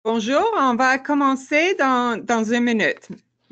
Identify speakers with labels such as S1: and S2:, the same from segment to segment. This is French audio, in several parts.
S1: Bonjour, on va commencer dans une minute.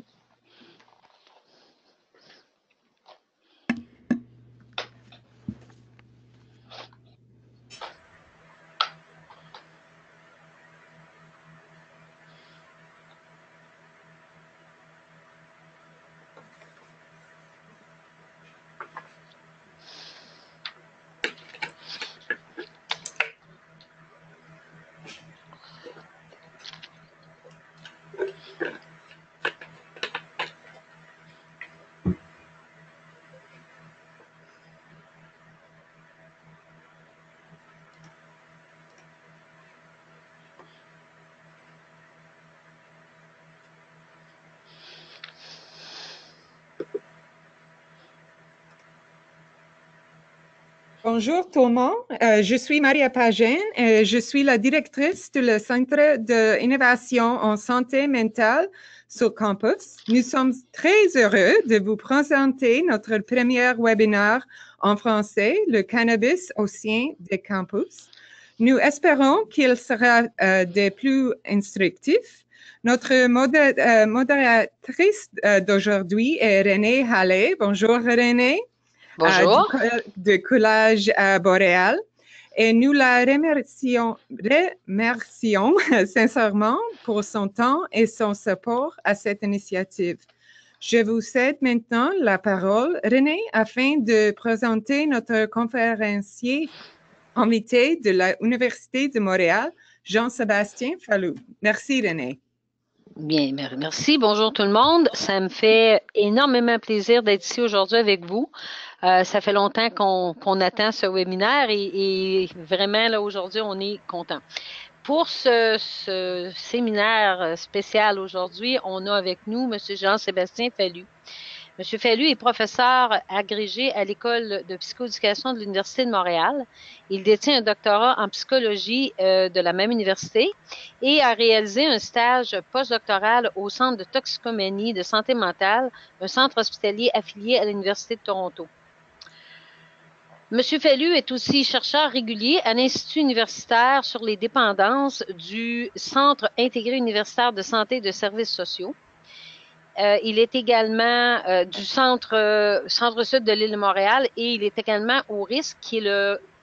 S1: Bonjour tout le monde, je suis Maria Pagin et je suis la directrice du Centre d'innovation en santé mentale sur campus. Nous sommes très heureux de vous présenter notre premier webinaire en français, le cannabis au sein des campus. Nous espérons qu'il sera des plus instructifs. Notre modératrice d'aujourd'hui est Renée Halley. Bonjour Renée.
S2: Bonjour.
S1: De Collage Boréal. Et nous la remercions sincèrement pour son temps et son support à cette initiative. Je vous cède maintenant la parole, Renée, afin de présenter notre conférencier invité de l'Université de Montréal, Jean-Sébastien Falloux. Merci, Renée.
S2: Bien, merci. Bonjour tout le monde. Ça me fait énormément plaisir d'être ici aujourd'hui avec vous. Ça fait longtemps qu'on attend ce webinaire et vraiment, là, aujourd'hui, on est content. Pour ce séminaire spécial aujourd'hui, on a avec nous M. Jean-Sébastien Falloux. M. Falloux est professeur agrégé à l'École de psychoéducation de l'Université de Montréal. Il détient un doctorat en psychologie de la même université et a réalisé un stage postdoctoral au Centre de toxicomanie de santé mentale, un centre hospitalier affilié à l'Université de Toronto. M. Falloux est aussi chercheur régulier à l'Institut universitaire sur les dépendances du Centre intégré universitaire de santé et de services sociaux. Il est également du centre-sud de l'île de Montréal et il est également au RISC, qui est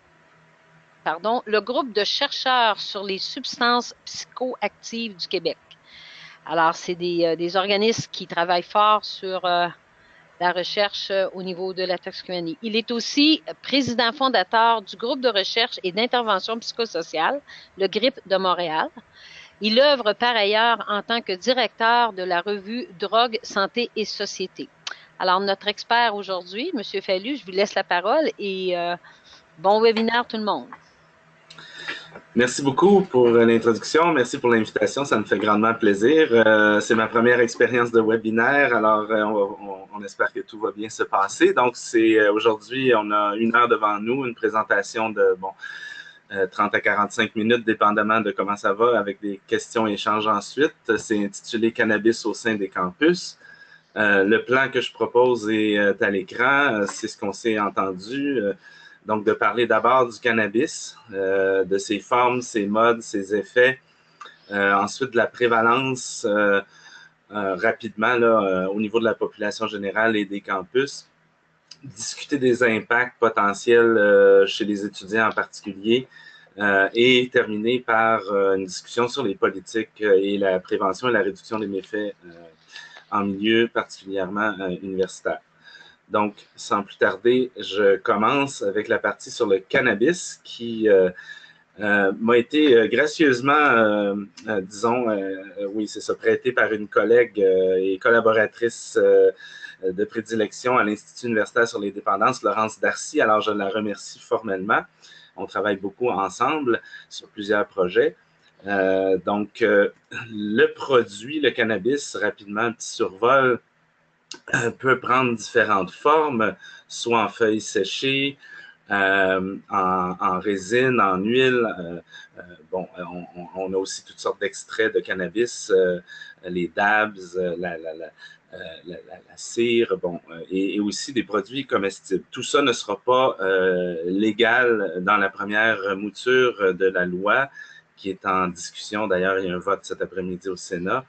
S2: le groupe de chercheurs sur les substances psychoactives du Québec. Alors, c'est des organismes qui travaillent fort sur la recherche au niveau de la toxicomanie. Il est aussi président fondateur du groupe de recherche et d'intervention psychosociale, le GRIP de Montréal. Il œuvre par ailleurs en tant que directeur de la revue Drogue, Santé et Société. Alors, notre expert aujourd'hui, M. Falloux, je vous laisse la parole et bon webinaire tout le monde.
S3: Merci beaucoup pour l'introduction. Merci pour l'invitation. Ça me fait grandement plaisir. C'est ma première expérience de webinaire, alors on espère que tout va bien se passer. Donc, aujourd'hui, on a 1 heure devant nous, une présentation de 30 à 45 minutes, dépendamment de comment ça va, avec des questions et échanges ensuite. C'est intitulé « Cannabis au sein des campus ». Le plan que je propose est à l'écran. C'est ce qu'on s'est entendu. Donc, de parler d'abord du cannabis, de ses formes, ses modes, ses effets. Ensuite, de la prévalence rapidement là, au niveau de la population générale et des campus. Discuter des impacts potentiels chez les étudiants en particulier. Et terminer par une discussion sur les politiques et la prévention et la réduction des méfaits en milieu particulièrement universitaire. Donc, sans plus tarder, je commence avec la partie sur le cannabis qui m'a été gracieusement, oui, c'est ça, prêté par une collègue et collaboratrice de prédilection à l'Institut universitaire sur les dépendances, Laurence Darcy. Alors, je la remercie formellement. On travaille beaucoup ensemble sur plusieurs projets. Donc, le produit, le cannabis, rapidement, un petit survol, peut prendre différentes formes, soit en feuilles séchées, en résine, en huile. On a aussi toutes sortes d'extraits de cannabis, les dabs, la cire, et aussi des produits comestibles. Tout ça ne sera pas légal dans la première mouture de la loi qui est en discussion. D'ailleurs, il y a un vote cet après-midi au Sénat.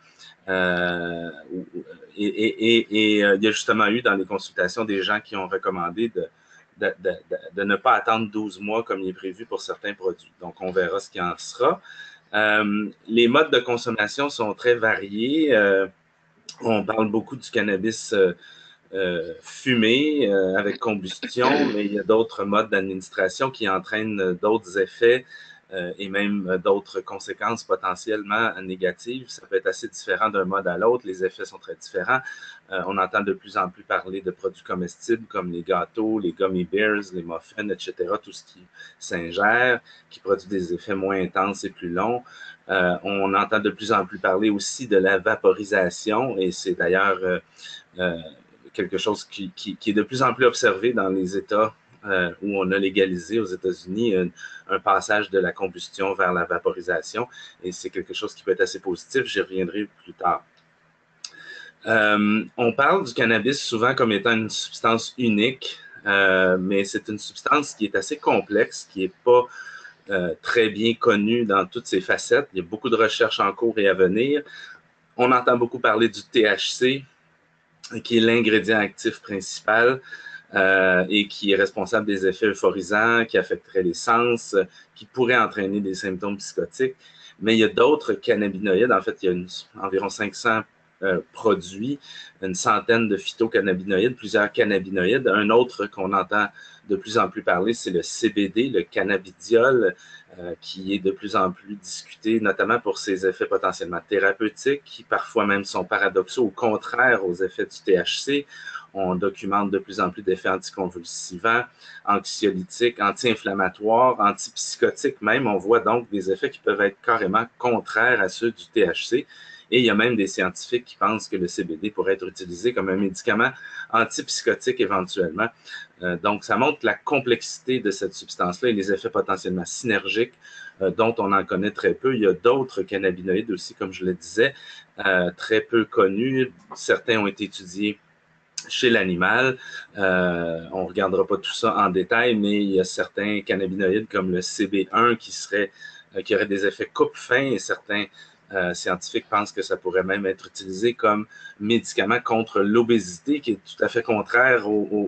S3: Il y a justement eu dans les consultations des gens qui ont recommandé de ne pas attendre 12 mois comme il est prévu pour certains produits. Donc, on verra ce qu'il en sera. Les modes de consommation sont très variés. On parle beaucoup du cannabis fumé avec combustion, mais il y a d'autres modes d'administration qui entraînent d'autres effets et même d'autres conséquences potentiellement négatives. Ça peut être assez différent d'un mode à l'autre. Les effets sont très différents. On entend de plus en plus parler de produits comestibles comme les gâteaux, les gummy bears, les muffins, etc. Tout ce qui s'ingère, qui produit des effets moins intenses et plus longs. On entend de plus en plus parler aussi de la vaporisation et c'est d'ailleurs quelque chose qui est de plus en plus observé dans les États où on a légalisé aux États-Unis un passage de la combustion vers la vaporisation. Et c'est quelque chose qui peut être assez positif. J'y reviendrai plus tard. On parle du cannabis souvent comme étant une substance unique, mais c'est une substance qui est assez complexe, qui n'est pas très bien connue dans toutes ses facettes. Il y a beaucoup de recherches en cours et à venir. On entend beaucoup parler du THC, qui est l'ingrédient actif principal et qui est responsable des effets euphorisants, qui affecterait les sens, qui pourrait entraîner des symptômes psychotiques. Mais il y a d'autres cannabinoïdes. En fait, il y a environ 500 produits, une centaine de phytocannabinoïdes, plusieurs cannabinoïdes. Un autre qu'on entend de plus en plus parler, c'est le CBD, le cannabidiol, qui est de plus en plus discuté, notamment pour ses effets potentiellement thérapeutiques, qui parfois même sont paradoxaux, au contraire aux effets du THC. On documente de plus en plus d'effets anticonvulsivants, anxiolytiques, anti-inflammatoires, antipsychotiques même. On voit donc des effets qui peuvent être carrément contraires à ceux du THC. Et il y a même des scientifiques qui pensent que le CBD pourrait être utilisé comme un médicament antipsychotique éventuellement. Donc, ça montre la complexité de cette substance-là et les effets potentiellement synergiques dont on en connaît très peu. Il y a d'autres cannabinoïdes aussi, comme je le disais, très peu connus. Certains ont été étudiés chez l'animal. On ne regardera pas tout ça en détail, mais il y a certains cannabinoïdes comme le CB1 qui aurait des effets coupe-faim et certains scientifiques pensent que ça pourrait même être utilisé comme médicament contre l'obésité, qui est tout à fait contraire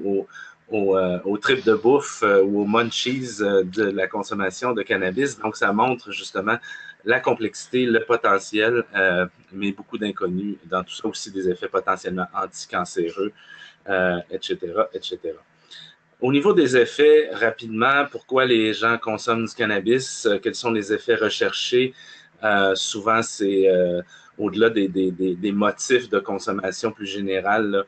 S3: au trip de bouffe ou aux munchies de la consommation de cannabis. Donc, ça montre justement la complexité, le potentiel, mais beaucoup d'inconnus dans tout ça, aussi des effets potentiellement anticancéreux, etc., etc. Au niveau des effets, rapidement, pourquoi les gens consomment du cannabis? Quels sont les effets recherchés? Souvent, c'est au-delà des motifs de consommation plus générale,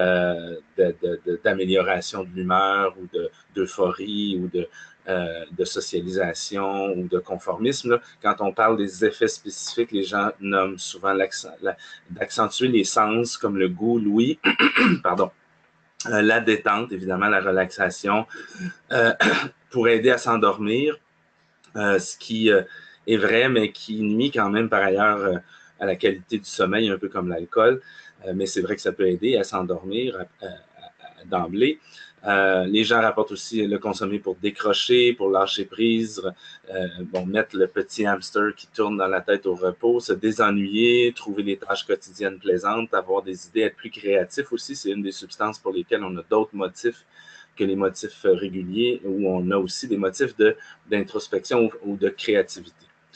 S3: d'amélioration de l'humeur ou d'euphorie ou de socialisation ou de conformisme. Là. Quand on parle des effets spécifiques, les gens nomment souvent d'accentuer les sens comme le goût, l'ouïe, pardon, la détente, évidemment, la relaxation, pour aider à s'endormir, ce qui est vrai, mais qui nuit quand même par ailleurs à la qualité du sommeil, un peu comme l'alcool. Mais c'est vrai que ça peut aider à s'endormir d'emblée. Les gens rapportent aussi le consommer pour décrocher, pour lâcher prise, mettre le petit hamster qui tourne dans la tête au repos, se désennuyer, trouver des tâches quotidiennes plaisantes, avoir des idées, être plus créatif aussi. C'est une des substances pour lesquelles on a d'autres motifs que les motifs réguliers, où on a aussi des motifs d'introspection ou de créativité.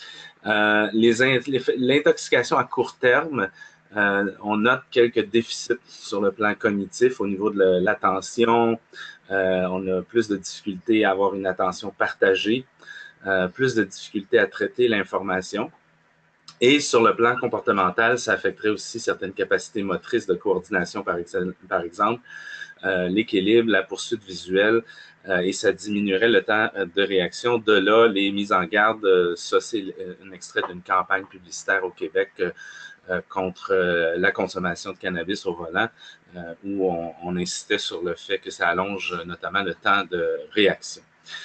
S3: L'intoxication à court terme, on note quelques déficits sur le plan cognitif au niveau de l'attention. On a plus de difficultés à avoir une attention partagée, plus de difficultés à traiter l'information. Et sur le plan comportemental, ça affecterait aussi certaines capacités motrices de coordination, par exemple, l'équilibre, la poursuite visuelle, et ça diminuerait le temps de réaction. De là, les mises en garde, ça c'est un extrait d'une campagne publicitaire au Québec contre la consommation de cannabis au volant, où on insistait sur le fait que ça allonge notamment le temps de réaction.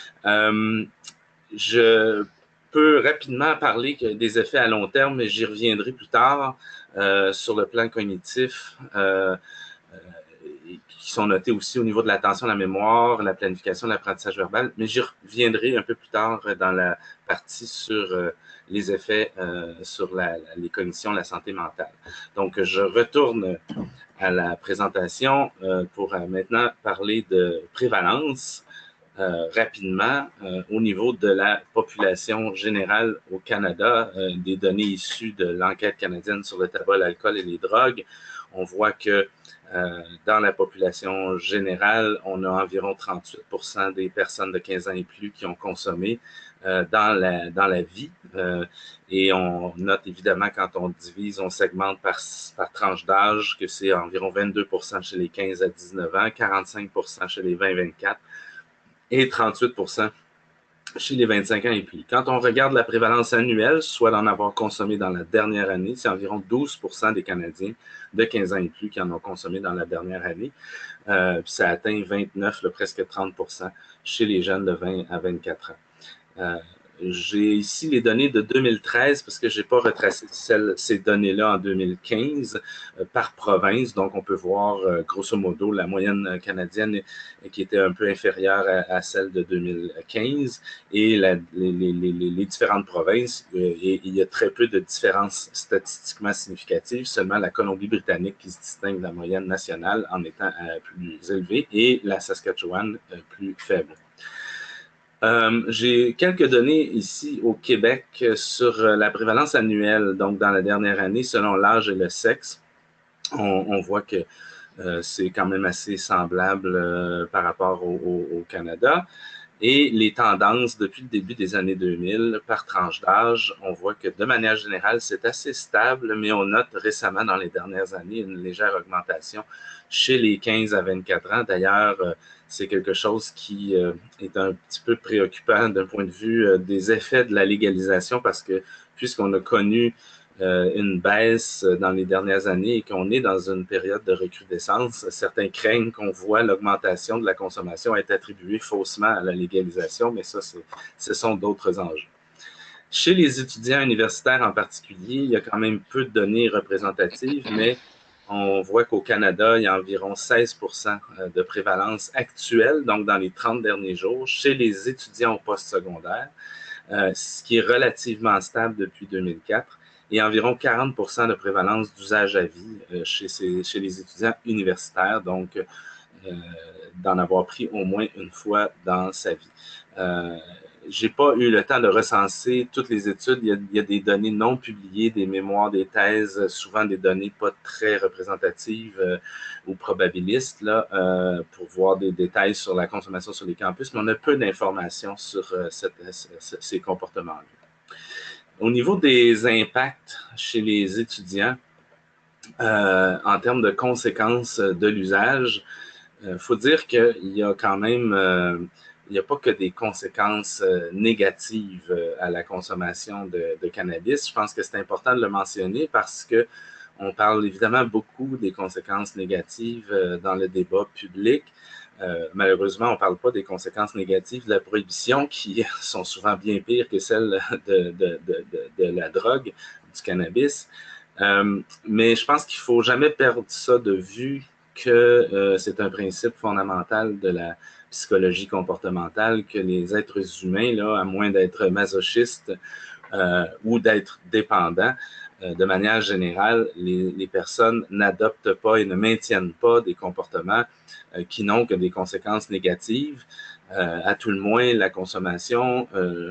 S3: Je peux rapidement parler des effets à long terme, mais j'y reviendrai plus tard sur le plan cognitif. qui sont notés aussi au niveau de l'attention, la mémoire, la planification, l'apprentissage verbal, mais j'y reviendrai un peu plus tard dans la partie sur les effets sur les cognitions, la santé mentale. Donc, je retourne à la présentation pour maintenant parler de prévalence rapidement au niveau de la population générale au Canada, des données issues de l'enquête canadienne sur le tabac, l'alcool et les drogues. On voit que dans la population générale, on a environ 38% des personnes de 15 ans et plus qui ont consommé dans la vie. Et on note évidemment quand on divise, on segmente par tranche d'âge que c'est environ 22% chez les 15 à 19 ans, 45% chez les 20-24 et 38% chez les 25 ans et plus. Quand on regarde la prévalence annuelle, soit d'en avoir consommé dans la dernière année, c'est environ 12% des Canadiens de 15 ans et plus qui en ont consommé dans la dernière année. Puis ça atteint 29, presque 30% chez les jeunes de 20 à 24 ans. J'ai ici les données de 2013 parce que je n'ai pas retracé ces données-là en 2015 par province. Donc, on peut voir grosso modo la moyenne canadienne qui était un peu inférieure à celle de 2015 et les différentes provinces. Et il y a très peu de différences statistiquement significatives. Seulement la Colombie-Britannique qui se distingue de la moyenne nationale en étant plus élevée et la Saskatchewan plus faible. J'ai quelques données ici au Québec sur la prévalence annuelle, donc dans la dernière année, selon l'âge et le sexe. On voit que c'est quand même assez semblable par rapport au Canada. Et les tendances depuis le début des années 2000, par tranche d'âge, on voit que de manière générale, c'est assez stable, mais on note récemment dans les dernières années une légère augmentation chez les 15 à 24 ans. D'ailleurs, c'est quelque chose qui est un petit peu préoccupant d'un point de vue des effets de la légalisation parce que puisqu'on a connu une baisse dans les dernières années et qu'on est dans une période de recrudescence, certains craignent qu'on voit l'augmentation de la consommation être attribuée faussement à la légalisation, mais ça, ce sont d'autres enjeux. Chez les étudiants universitaires en particulier, il y a quand même peu de données représentatives, mais on voit qu'au Canada, il y a environ 16% de prévalence actuelle, donc dans les 30 derniers jours, chez les étudiants au postsecondaire, ce qui est relativement stable depuis 2004, et environ 40% de prévalence d'usage à vie chez les étudiants universitaires, donc d'en avoir pris au moins une fois dans sa vie. J'ai pas eu le temps de recenser toutes les études. Il y a des données non publiées, des mémoires, des thèses, souvent des données pas très représentatives ou probabilistes là, pour voir des détails sur la consommation sur les campus, mais on a peu d'informations sur ces comportements-là. Au niveau des impacts chez les étudiants, en termes de conséquences de l'usage, faut dire qu'il y a quand même, il n'y a pas que des conséquences négatives à la consommation de cannabis. Je pense que c'est important de le mentionner parce que on parle évidemment beaucoup des conséquences négatives dans le débat public. Malheureusement, on ne parle pas des conséquences négatives de la prohibition qui sont souvent bien pires que celles de la drogue, du cannabis. Mais je pense qu'il ne faut jamais perdre ça de vue que c'est un principe fondamental de la psychologie comportementale que les êtres humains, là, à moins d'être masochistes ou d'être dépendants, de manière générale, les personnes n'adoptent pas et ne maintiennent pas des comportements qui n'ont que des conséquences négatives. À tout le moins, la consommation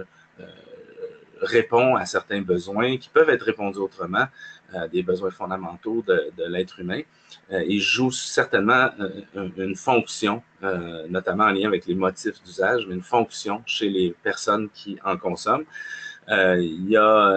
S3: répond à certains besoins qui peuvent être répondus autrement, des besoins fondamentaux de l'être humain. Il joue certainement une fonction, notamment en lien avec les motifs d'usage, mais une fonction chez les personnes qui en consomment. Il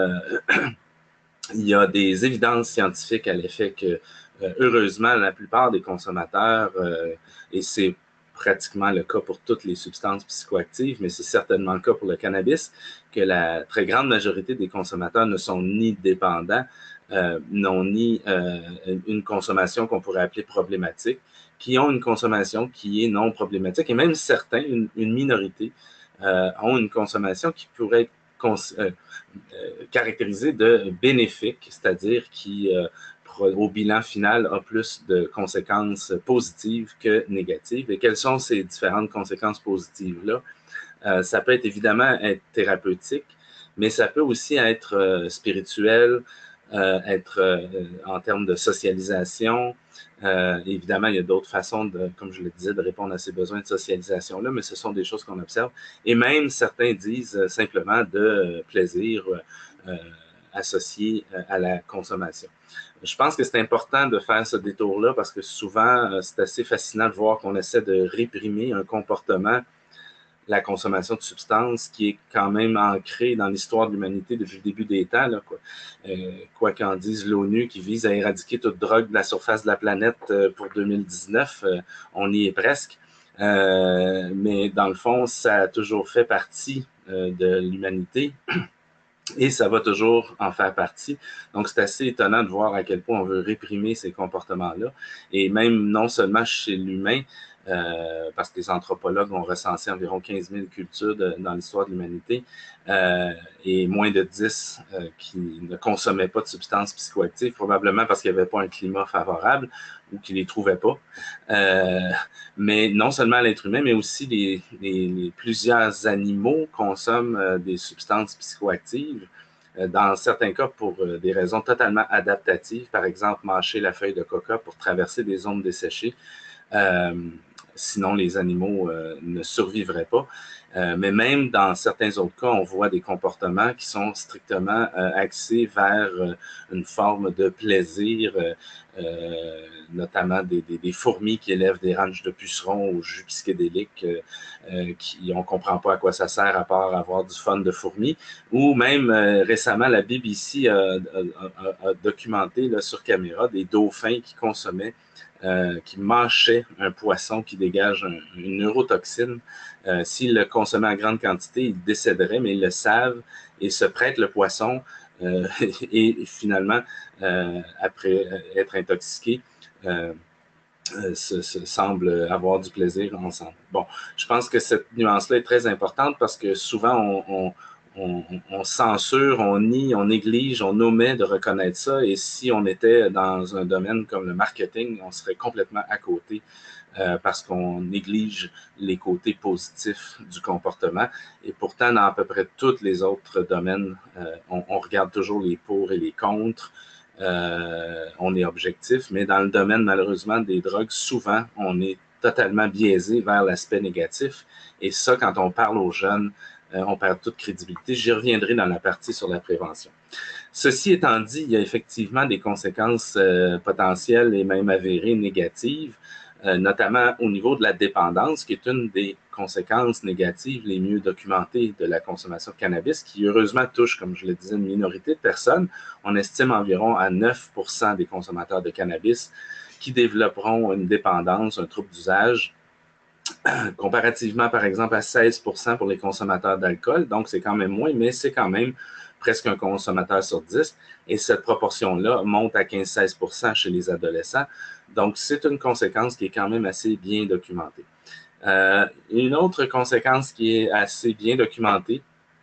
S3: y a des évidences scientifiques à l'effet que, heureusement, la plupart des consommateurs, et c'est pratiquement le cas pour toutes les substances psychoactives, mais c'est certainement le cas pour le cannabis, que la très grande majorité des consommateurs ne sont ni dépendants, n'ont ni une consommation qu'on pourrait appeler problématique, qui ont une consommation qui est non problématique, et même certains, une minorité, ont une consommation qui pourrait être caractérisée de bénéfique, c'est-à-dire qui au bilan final, a plus de conséquences positives que négatives. Et quelles sont ces différentes conséquences positives-là? Ça peut être évidemment être thérapeutique, mais ça peut aussi être spirituel, être en termes de socialisation. Évidemment, il y a d'autres façons, comme je le disais, de répondre à ces besoins de socialisation-là, mais ce sont des choses qu'on observe. Et même, certains disent simplement de plaisir associé à la consommation. Je pense que c'est important de faire ce détour-là parce que souvent, c'est assez fascinant de voir qu'on essaie de réprimer un comportement, la consommation de substances, qui est quand même ancrée dans l'histoire de l'humanité depuis le début des temps. Là, quoi qu'en dise l'ONU, qui vise à éradiquer toute drogue de la surface de la planète pour 2019, on y est presque. Mais dans le fond, ça a toujours fait partie de l'humanité. Et ça va toujours en faire partie. Donc, c'est assez étonnant de voir à quel point on veut réprimer ces comportements-là. Et même non seulement chez l'humain, parce que les anthropologues ont recensé environ 15 000 cultures dans l'histoire de l'humanité et moins de 10 qui ne consommaient pas de substances psychoactives, probablement parce qu'il n'y avait pas un climat favorable ou qu'ils ne les trouvaient pas. Mais non seulement l'être humain, mais aussi les plusieurs animaux consomment des substances psychoactives. Dans certains cas, pour des raisons totalement adaptatives, par exemple, mâcher la feuille de coca pour traverser des zones desséchées. Sinon, les animaux ne survivraient pas. Mais même dans certains autres cas, on voit des comportements qui sont strictement axés vers une forme de plaisir, notamment des fourmis qui élèvent des ranchs de pucerons au jus psychédélique, on ne comprend pas à quoi ça sert à part avoir du fun de fourmis. Ou même récemment, la BBC a documenté là, sur caméra des dauphins qui consommaient qui mâchait un poisson qui dégage une neurotoxine. S'ils le consommaient en grande quantité, ils décéderaient, mais ils le savent et se prêtent le poisson et finalement, après être intoxiqués, semblent avoir du plaisir ensemble. Bon, je pense que cette nuance-là est très importante parce que souvent, on censure, on nie, on néglige, on omet de reconnaître ça. Et si on était dans un domaine comme le marketing, on serait complètement à côté parce qu'on néglige les côtés positifs du comportement. Et pourtant, dans à peu près tous les autres domaines, on regarde toujours les pour et les contre. On est objectif, mais dans le domaine, malheureusement, des drogues, souvent, on est totalement biaisé vers l'aspect négatif. Et ça, quand on parle aux jeunes, on perd toute crédibilité. J'y reviendrai dans la partie sur la prévention. Ceci étant dit, il y a effectivement des conséquences potentielles et même avérées négatives, notamment au niveau de la dépendance, qui est une des conséquences négatives les mieux documentées de la consommation de cannabis, qui heureusement touche, comme je le disais, une minorité de personnes. On estime environ à 9% des consommateurs de cannabis qui développeront une dépendance, un trouble d'usage, comparativement, par exemple, à 16% pour les consommateurs d'alcool. Donc, c'est quand même moins, mais c'est quand même presque un consommateur sur 10. Et cette proportion-là monte à 15-16% chez les adolescents. Donc, c'est une conséquence qui est quand même assez bien documentée. Une autre conséquence qui est assez bien documentée,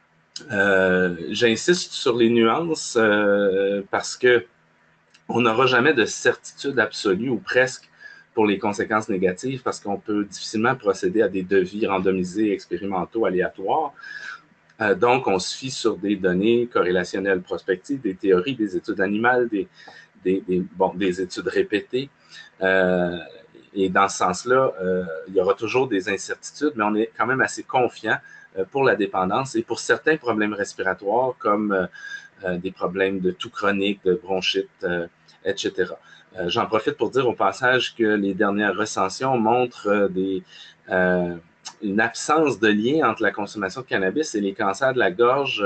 S3: j'insiste sur les nuances parce que on n'aura jamais de certitude absolue ou presque pour les conséquences négatives parce qu'on peut difficilement procéder à des devis randomisés, expérimentaux, aléatoires. Donc, on se fie sur des données corrélationnelles prospectives, des théories, des études animales, des études répétées. Et dans ce sens-là, il y aura toujours des incertitudes, mais on est quand même assez confiant pour la dépendance et pour certains problèmes respiratoires comme des problèmes de toux chronique, de bronchite, etc. J'en profite pour dire au passage que les dernières recensions montrent une absence de lien entre la consommation de cannabis et les cancers de la gorge,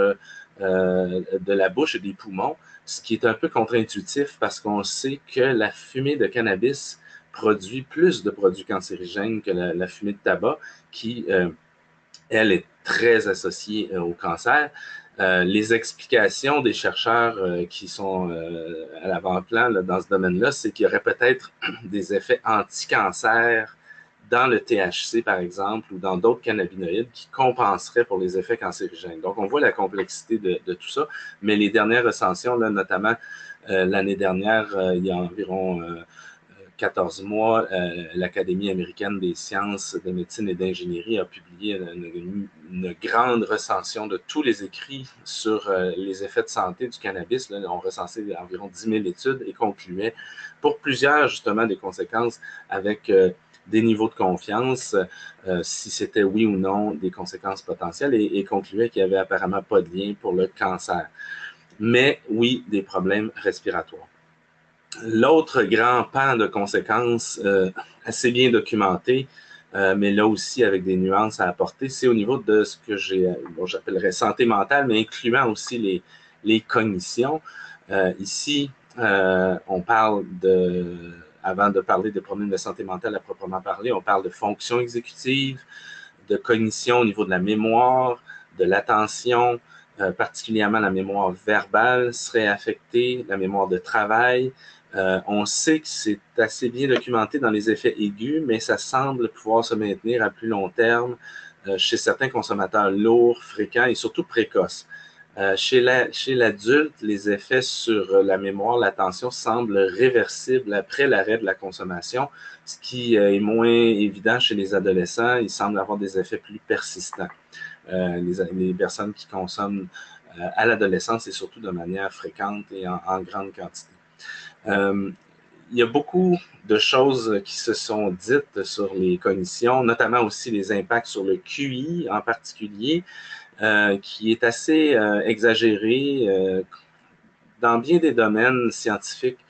S3: de la bouche et des poumons, ce qui est un peu contre-intuitif parce qu'on sait que la fumée de cannabis produit plus de produits cancérigènes que la fumée de tabac, qui, elle, est très associée au cancer. Les explications des chercheurs qui sont à l'avant-plan dans ce domaine-là, c'est qu'il y aurait peut-être des effets anti-cancer dans le THC, par exemple, ou dans d'autres cannabinoïdes qui compenseraient pour les effets cancérigènes. Donc, on voit la complexité de tout ça, mais les dernières recensions, là, notamment l'année dernière, il y a environ 14 mois, l'Académie américaine des sciences de médecine et d'ingénierie a publié une grande recension de tous les écrits sur les effets de santé du cannabis. Là, on recensait environ 10 000 études et concluait pour plusieurs, justement, des conséquences avec des niveaux de confiance, si c'était oui ou non des conséquences potentielles, et concluait qu'il n'y avait apparemment pas de lien pour le cancer. Mais oui, des problèmes respiratoires. L'autre grand pan de conséquences assez bien documenté, mais là aussi avec des nuances à apporter, c'est au niveau de ce que j'appellerais santé mentale, mais incluant aussi les cognitions. Ici, on parle avant de parler des problèmes de santé mentale à proprement parler, on parle de fonction exécutive, de cognition au niveau de la mémoire, de l'attention, particulièrement la mémoire verbale serait affectée, la mémoire de travail. On sait que c'est assez bien documenté dans les effets aigus, mais ça semble pouvoir se maintenir à plus long terme chez certains consommateurs lourds, fréquents et surtout précoces. Chez l'adulte, les effets sur la mémoire, l'attention semblent réversibles après l'arrêt de la consommation, ce qui est moins évident chez les adolescents. Il semble avoir des effets plus persistants. Les personnes qui consomment à l'adolescence et surtout de manière fréquente et en grande quantité. Il y a beaucoup de choses qui se sont dites sur les cognitions, notamment aussi les impacts sur le QI en particulier, qui est assez exagéré dans bien des domaines scientifiques.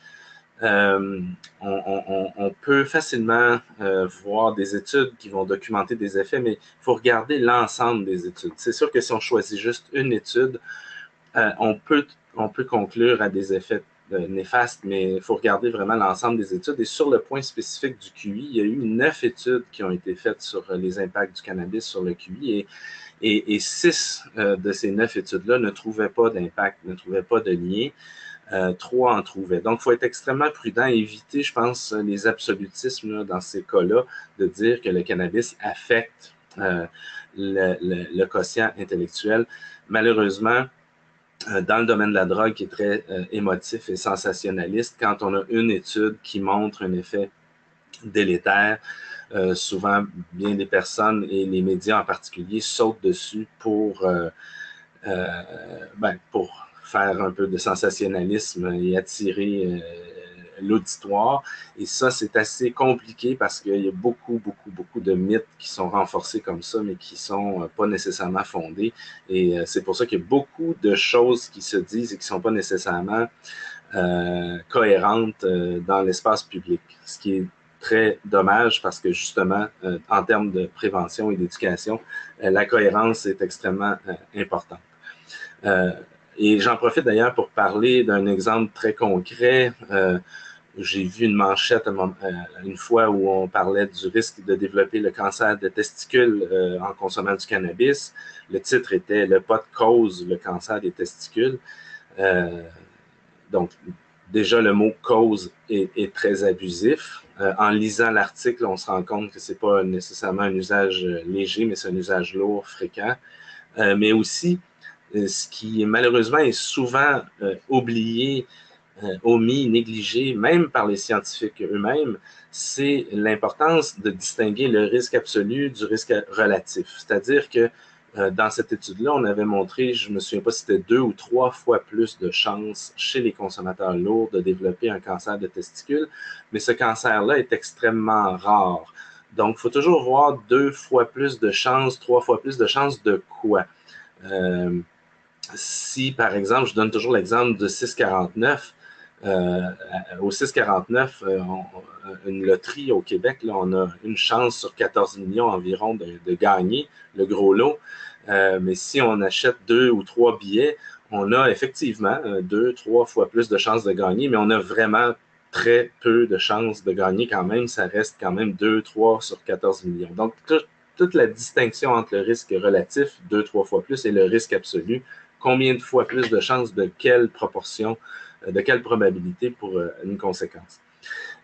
S3: On peut facilement voir des études qui vont documenter des effets, mais il faut regarder l'ensemble des études. C'est sûr que si on choisit juste une étude, on peut conclure à des effets néfastes, mais il faut regarder vraiment l'ensemble des études. Et sur le point spécifique du QI, il y a eu 9 études qui ont été faites sur les impacts du cannabis sur le QI et 6 de ces 9 études-là ne trouvaient pas d'impact, ne trouvaient pas de lien. 3 en trouvaient. Donc, il faut être extrêmement prudent et éviter, je pense, les absolutismes là, dans ces cas-là, de dire que le cannabis affecte le quotient intellectuel. Malheureusement, dans le domaine de la drogue qui est très émotif et sensationnaliste, quand on a une étude qui montre un effet délétère, souvent bien des personnes et les médias en particulier sautent dessus pour faire un peu de sensationnalisme et attirer l'auditoire. Et ça, c'est assez compliqué parce qu'il y a beaucoup de mythes qui sont renforcés comme ça, mais qui ne sont pas nécessairement fondés. Et c'est pour ça qu'il y a beaucoup de choses qui se disent et qui ne sont pas nécessairement cohérentes dans l'espace public. Ce qui est très dommage parce que justement, en termes de prévention et d'éducation, la cohérence est extrêmement importante. Et j'en profite d'ailleurs pour parler d'un exemple très concret. J'ai vu une manchette une fois où on parlait du risque de développer le cancer de testicules en consommant du cannabis. Le titre était « Le pot cause le cancer des testicules ». Donc, déjà, le mot « cause » est très abusif. En lisant l'article, on se rend compte que ce n'est pas nécessairement un usage léger, mais c'est un usage lourd, fréquent. Mais aussi, ce qui malheureusement est souvent oublié, omis, négligé, même par les scientifiques eux-mêmes, c'est l'importance de distinguer le risque absolu du risque relatif. C'est-à-dire que dans cette étude-là, on avait montré, je ne me souviens pas si c'était 2 ou 3 fois plus de chances chez les consommateurs lourds de développer un cancer de testicule, mais ce cancer-là est extrêmement rare. Donc, il faut toujours voir 2 fois plus de chances, 3 fois plus de chances de quoi? Si, par exemple, je donne toujours l'exemple de 649, au 649, une loterie au Québec, là, on a une chance sur 14 millions environ de gagner le gros lot. Mais si on achète 2 ou 3 billets, on a effectivement 2, 3 fois plus de chances de gagner, mais on a vraiment très peu de chances de gagner quand même. Ça reste quand même 2, 3 sur 14 millions. Donc, toute la distinction entre le risque relatif, 2, 3 fois plus, et le risque absolu, combien de fois plus de chances, de quelle proportion, de quelle probabilité pour une conséquence.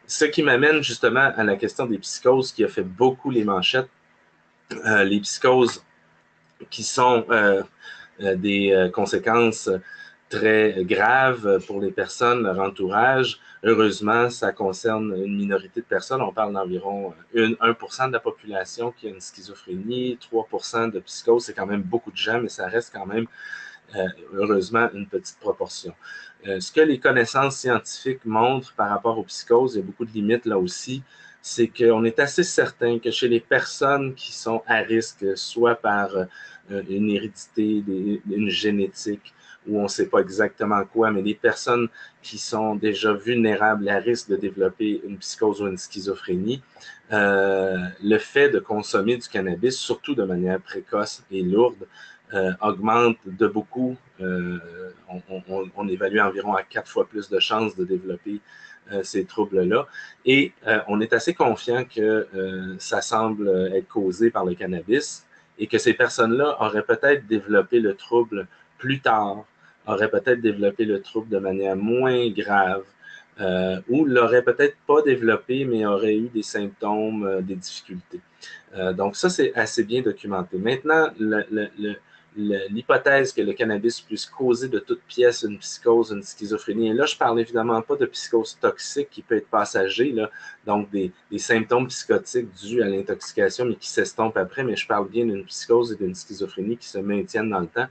S3: Ce qui m'amène justement à la question des psychoses qui a fait beaucoup les manchettes. Les psychoses qui sont des conséquences très graves pour les personnes, leur entourage. Heureusement, ça concerne une minorité de personnes. On parle d'environ 1% de la population qui a une schizophrénie, 3% de psychose. C'est quand même beaucoup de gens, mais ça reste quand même, heureusement, une petite proportion. Ce que les connaissances scientifiques montrent par rapport aux psychoses, il y a beaucoup de limites là aussi, c'est qu'on est assez certain que chez les personnes qui sont à risque, soit par une hérédité, une génétique, où on ne sait pas exactement quoi, mais les personnes qui sont déjà vulnérables à risque de développer une psychose ou une schizophrénie, le fait de consommer du cannabis, surtout de manière précoce et lourde, augmente de beaucoup. On évalue environ à 4 fois plus de chances de développer ces troubles-là. Et on est assez confiant que ça semble être causé par le cannabis et que ces personnes-là auraient peut-être développé le trouble plus tard, auraient peut-être développé le trouble de manière moins grave, ou l'auraient peut-être pas développé, mais auraient eu des symptômes, des difficultés. Donc ça, c'est assez bien documenté. Maintenant, l'hypothèse que le cannabis puisse causer de toute pièce une psychose, une schizophrénie, et là, je parle évidemment pas de psychose toxique qui peut être passager, là, donc des symptômes psychotiques dus à l'intoxication, mais qui s'estompent après, mais je parle bien d'une psychose et d'une schizophrénie qui se maintiennent dans le temps.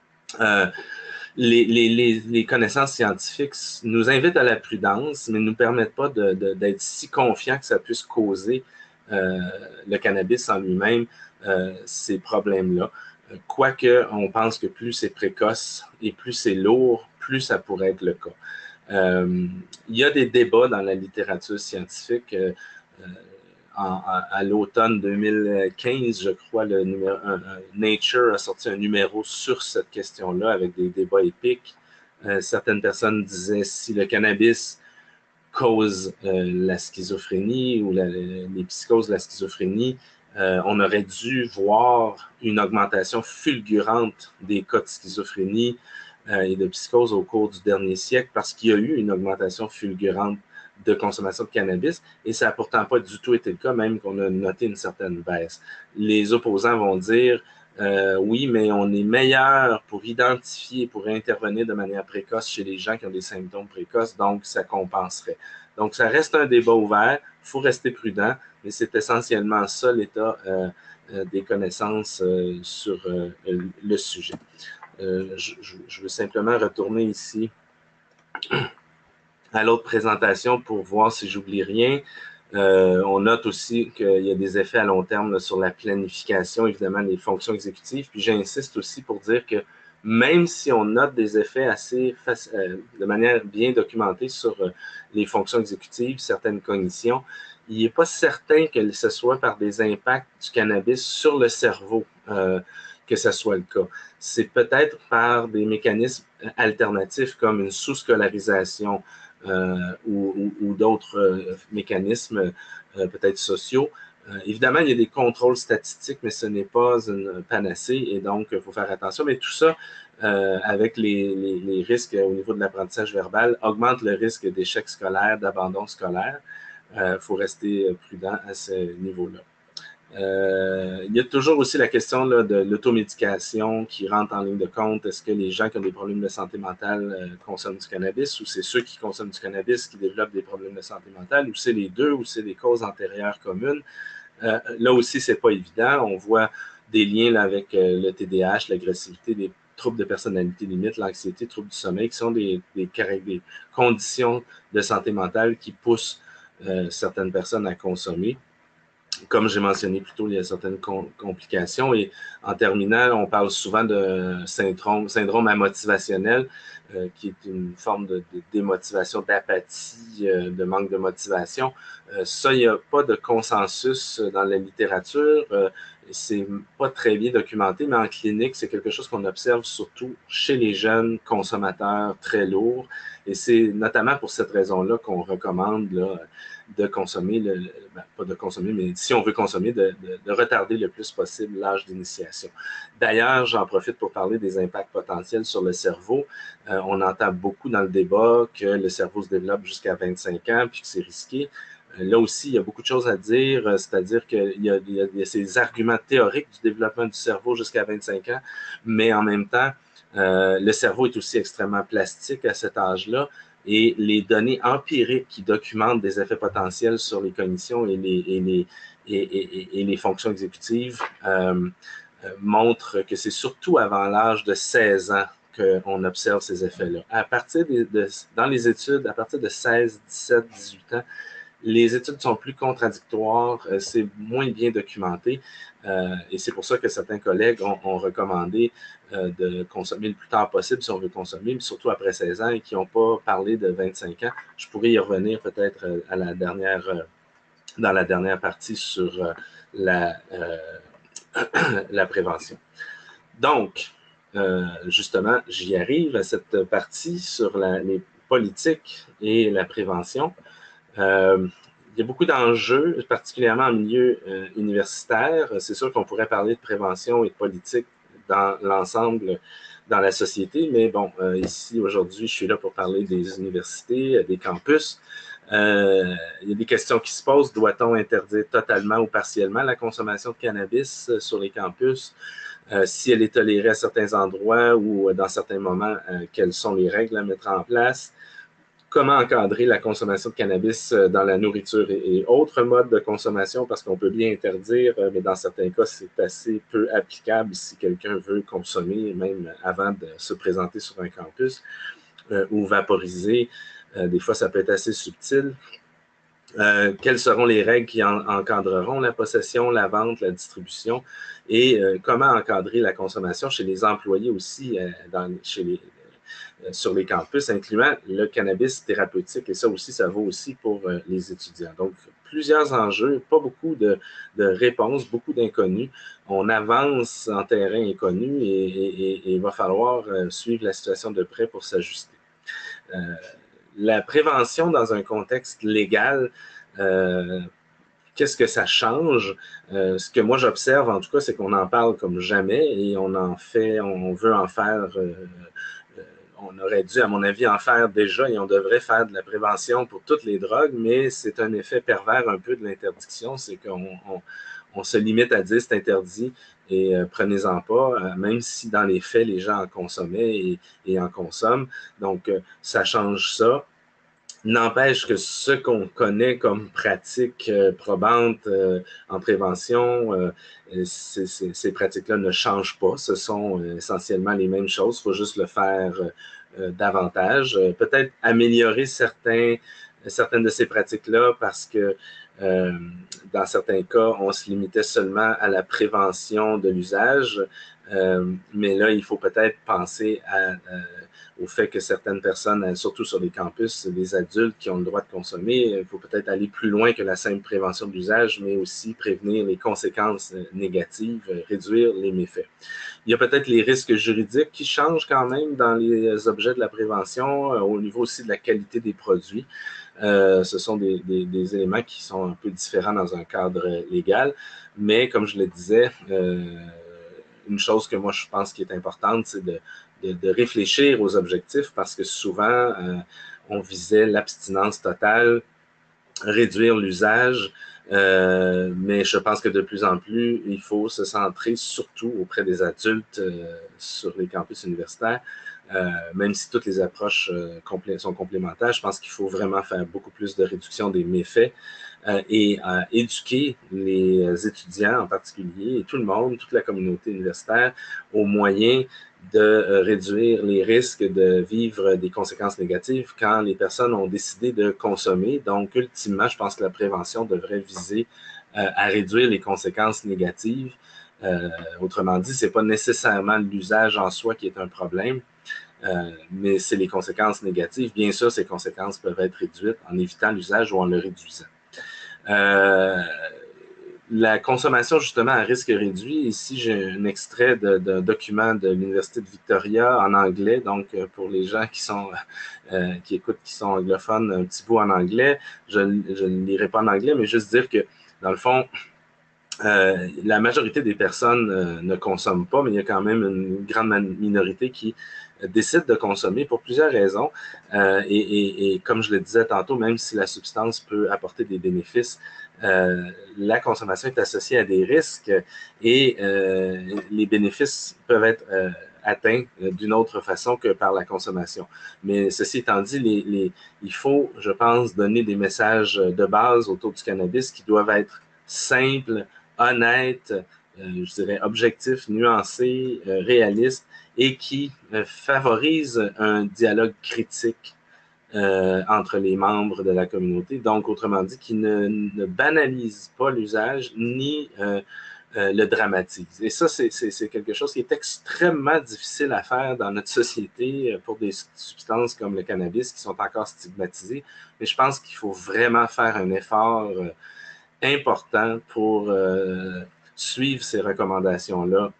S3: Les connaissances scientifiques nous invitent à la prudence, mais ne nous permettent pas d'être si confiants que ça puisse causer le cannabis en lui-même ces problèmes-là. Quoique, on pense que plus c'est précoce et plus c'est lourd, plus ça pourrait être le cas. Il y a des débats dans la littérature scientifique. À l'automne 2015, je crois, Nature a sorti un numéro sur cette question-là avec des débats épiques. Certaines personnes disaient si le cannabis cause la schizophrénie ou les psychoses de la schizophrénie, on aurait dû voir une augmentation fulgurante des cas de schizophrénie et de psychose au cours du dernier siècle parce qu'il y a eu une augmentation fulgurante de consommation de cannabis et ça n'a pourtant pas du tout été le cas, même qu'on a noté une certaine baisse. Les opposants vont dire oui, mais on est meilleur pour identifier, pour intervenir de manière précoce chez les gens qui ont des symptômes précoces, donc ça compenserait. Donc, ça reste un débat ouvert, il faut rester prudent, mais c'est essentiellement ça l'état des connaissances sur le sujet. Je veux simplement retourner ici à l'autre présentation pour voir si j'oublie rien. On note aussi qu'il y a des effets à long terme là, sur la planification, évidemment, des fonctions exécutives. Puis j'insiste aussi pour dire que même si on note des effets assez de manière bien documentée sur les fonctions exécutives, certaines cognitions, il n'est pas certain que ce soit par des impacts du cannabis sur le cerveau que ce soit le cas. C'est peut-être par des mécanismes alternatifs comme une sous-scolarisation, ou d'autres mécanismes peut-être sociaux. Évidemment, il y a des contrôles statistiques, mais ce n'est pas une panacée et donc il faut faire attention. Mais tout ça, avec les risques au niveau de l'apprentissage verbal, augmente le risque d'échec scolaire, d'abandon scolaire. Il faut rester prudent à ce niveau-là. Il y a toujours aussi la question là, de l'automédication qui rentre en ligne de compte. Est-ce que les gens qui ont des problèmes de santé mentale consomment du cannabis ou c'est ceux qui consomment du cannabis qui développent des problèmes de santé mentale ou c'est les deux ou c'est des causes antérieures communes? Là aussi, c'est pas évident. On voit des liens là, avec le TDAH, l'agressivité, des troubles de personnalité limite, l'anxiété, troubles du sommeil, qui sont des conditions de santé mentale qui poussent certaines personnes à consommer. Comme j'ai mentionné plus tôt, il y a certaines complications. Et en terminant, on parle souvent de syndrome amotivationnel, qui est une forme de démotivation, d'apathie, de manque de motivation. Ça, il n'y a pas de consensus dans la littérature. c'est pas très bien documenté, mais en clinique, c'est quelque chose qu'on observe surtout chez les jeunes consommateurs très lourds. Et c'est notamment pour cette raison-là qu'on recommande là, de consommer, pas de consommer, mais si on veut consommer, de retarder le plus possible l'âge d'initiation. D'ailleurs, j'en profite pour parler des impacts potentiels sur le cerveau. On entend beaucoup dans le débat que le cerveau se développe jusqu'à 25 ans, puis que c'est risqué. Là aussi, il y a beaucoup de choses à dire, c'est-à-dire qu'il y a ces arguments théoriques du développement du cerveau jusqu'à 25 ans, mais en même temps, le cerveau est aussi extrêmement plastique à cet âge-là, et les données empiriques qui documentent des effets potentiels sur les cognitions et les fonctions exécutives montrent que c'est surtout avant l'âge de 16 ans qu'on observe ces effets-là. Dans les études, à partir de 16, 17, 18 ans, les études sont plus contradictoires, c'est moins bien documenté et c'est pour ça que certains collègues ont recommandé de consommer le plus tard possible si on veut consommer, mais surtout après 16 ans et qui n'ont pas parlé de 25 ans. Je pourrais y revenir peut-être dans la dernière partie sur la prévention. Donc, justement, j'y arrive à cette partie sur les politiques et la prévention. Il y a beaucoup d'enjeux, particulièrement en milieu universitaire. C'est sûr qu'on pourrait parler de prévention et de politique dans l'ensemble, dans la société, mais bon, ici, aujourd'hui, je suis là pour parler des universités, des campus. Il y a des questions qui se posent. Doit-on interdire totalement ou partiellement la consommation de cannabis sur les campus? Si elle est tolérée à certains endroits ou dans certains moments, quelles sont les règles à mettre en place? Comment encadrer la consommation de cannabis dans la nourriture et autres modes de consommation, parce qu'on peut bien interdire, mais dans certains cas, c'est assez peu applicable si quelqu'un veut consommer, même avant de se présenter sur un campus, ou vaporiser. Des fois, ça peut être assez subtil. Quelles seront les règles qui encadreront la possession, la vente, la distribution, et comment encadrer la consommation chez les employés aussi, sur les campus, incluant le cannabis thérapeutique, et ça aussi, ça vaut aussi pour les étudiants. Donc, plusieurs enjeux, pas beaucoup de réponses, beaucoup d'inconnus. On avance en terrain inconnu et il va falloir suivre la situation de près pour s'ajuster. La prévention dans un contexte légal, qu'est-ce que ça change? Ce que moi j'observe, en tout cas, c'est qu'on en parle comme jamais et on veut en faire... on aurait dû, à mon avis, en faire déjà et on devrait faire de la prévention pour toutes les drogues, mais c'est un effet pervers un peu de l'interdiction, c'est qu'on se limite à dire c'est interdit et prenez-en pas, même si dans les faits, les gens en consommaient et en consomment. Donc, ça change ça. N'empêche que ce qu'on connaît comme pratique probante en prévention, ces pratiques-là ne changent pas. Ce sont essentiellement les mêmes choses. Il faut juste le faire davantage. Peut-être améliorer certaines de ces pratiques-là parce que dans certains cas, on se limitait seulement à la prévention de l'usage. Mais là, il faut peut-être penser au fait que certaines personnes, surtout sur les campus, des adultes qui ont le droit de consommer, il faut peut-être aller plus loin que la simple prévention de l'usage, mais aussi prévenir les conséquences négatives, réduire les méfaits. Il y a peut-être les risques juridiques qui changent quand même dans les objets de la prévention, au niveau aussi de la qualité des produits. Ce sont des éléments qui sont un peu différents dans un cadre légal, mais comme je le disais, une chose que moi je pense qui est importante, c'est de réfléchir aux objectifs parce que souvent, on visait l'abstinence totale, réduire l'usage, mais je pense que de plus en plus, il faut se centrer surtout auprès des adultes sur les campus universitaires. Même si toutes les approches sont complémentaires, je pense qu'il faut vraiment faire beaucoup plus de réduction des méfaits et éduquer les étudiants en particulier et tout le monde, toute la communauté universitaire aux moyens de réduire les risques de vivre des conséquences négatives quand les personnes ont décidé de consommer. Donc, ultimement, je pense que la prévention devrait viser à réduire les conséquences négatives. Autrement dit, ce n'est pas nécessairement l'usage en soi qui est un problème, mais c'est les conséquences négatives. Bien sûr, ces conséquences peuvent être réduites en évitant l'usage ou en le réduisant. la consommation justement à risque réduit. Ici, j'ai un extrait d'un document de l'Université de Victoria en anglais, donc pour les gens qui écoutent, qui sont anglophones, un petit bout en anglais. Je ne lirai pas en anglais, mais juste dire que, dans le fond, la majorité des personnes ne consomment pas, mais il y a quand même une grande minorité qui décide de consommer pour plusieurs raisons. Et comme je le disais tantôt, même si la substance peut apporter des bénéfices, la consommation est associée à des risques et les bénéfices peuvent être atteints d'une autre façon que par la consommation. Mais ceci étant dit, il faut, je pense, donner des messages de base autour du cannabis qui doivent être simples, honnêtes, je dirais objectifs, nuancés, réalistes et qui favorisent un dialogue critique entre les membres de la communauté. Donc, autrement dit, qui ne banalise pas l'usage ni le dramatise. Et ça, c'est quelque chose qui est extrêmement difficile à faire dans notre société pour des substances comme le cannabis qui sont encore stigmatisées. Mais je pense qu'il faut vraiment faire un effort important pour suivre ces recommandations-là,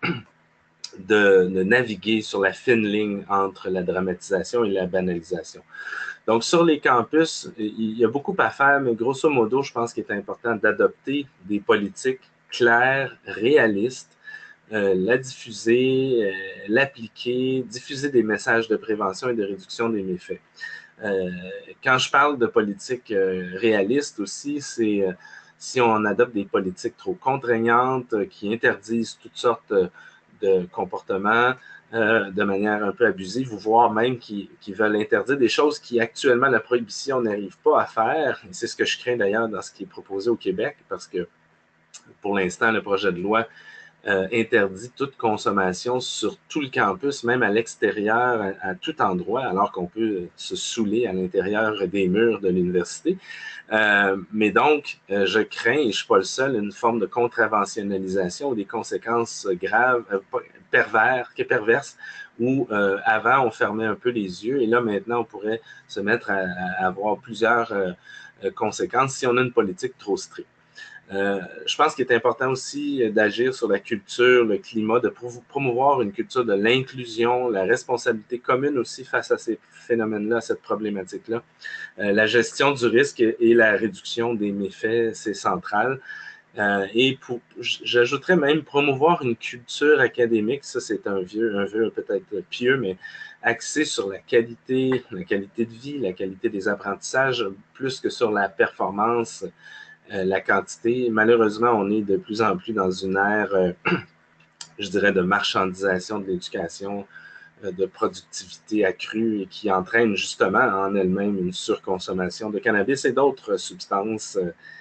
S3: de naviguer sur la fine ligne entre la dramatisation et la banalisation. Donc, sur les campus, il y a beaucoup à faire, mais grosso modo, je pense qu'il est important d'adopter des politiques claires, réalistes, la diffuser, l'appliquer, diffuser des messages de prévention et de réduction des méfaits. Quand je parle de politique réaliste aussi, c'est si on adopte des politiques trop contraignantes qui interdisent toutes sortes de comportements de manière un peu abusive, voire même qui veulent interdire des choses qui actuellement la prohibition n'arrive pas à faire. C'est ce que je crains d'ailleurs dans ce qui est proposé au Québec, parce que pour l'instant, le projet de loi interdit toute consommation sur tout le campus, même à l'extérieur, à tout endroit, alors qu'on peut se saouler à l'intérieur des murs de l'université. Mais donc, je crains, et je ne suis pas le seul, une forme de contraventionnalisation ou des conséquences graves, perverses, où avant, on fermait un peu les yeux, et là, maintenant, on pourrait se mettre à avoir plusieurs conséquences si on a une politique trop stricte. Je pense qu'il est important aussi d'agir sur la culture, le climat, de promouvoir une culture de l'inclusion, la responsabilité commune aussi face à ces phénomènes-là, à cette problématique-là. La gestion du risque et la réduction des méfaits, c'est central. Et j'ajouterais même promouvoir une culture académique, ça c'est un vœu peut-être pieux, mais axé sur la qualité de vie, la qualité des apprentissages, plus que sur la performance, la quantité. Malheureusement, on est de plus en plus dans une ère, je dirais, de marchandisation de l'éducation, de productivité accrue et qui entraîne justement en elle-même une surconsommation de cannabis et d'autres substances.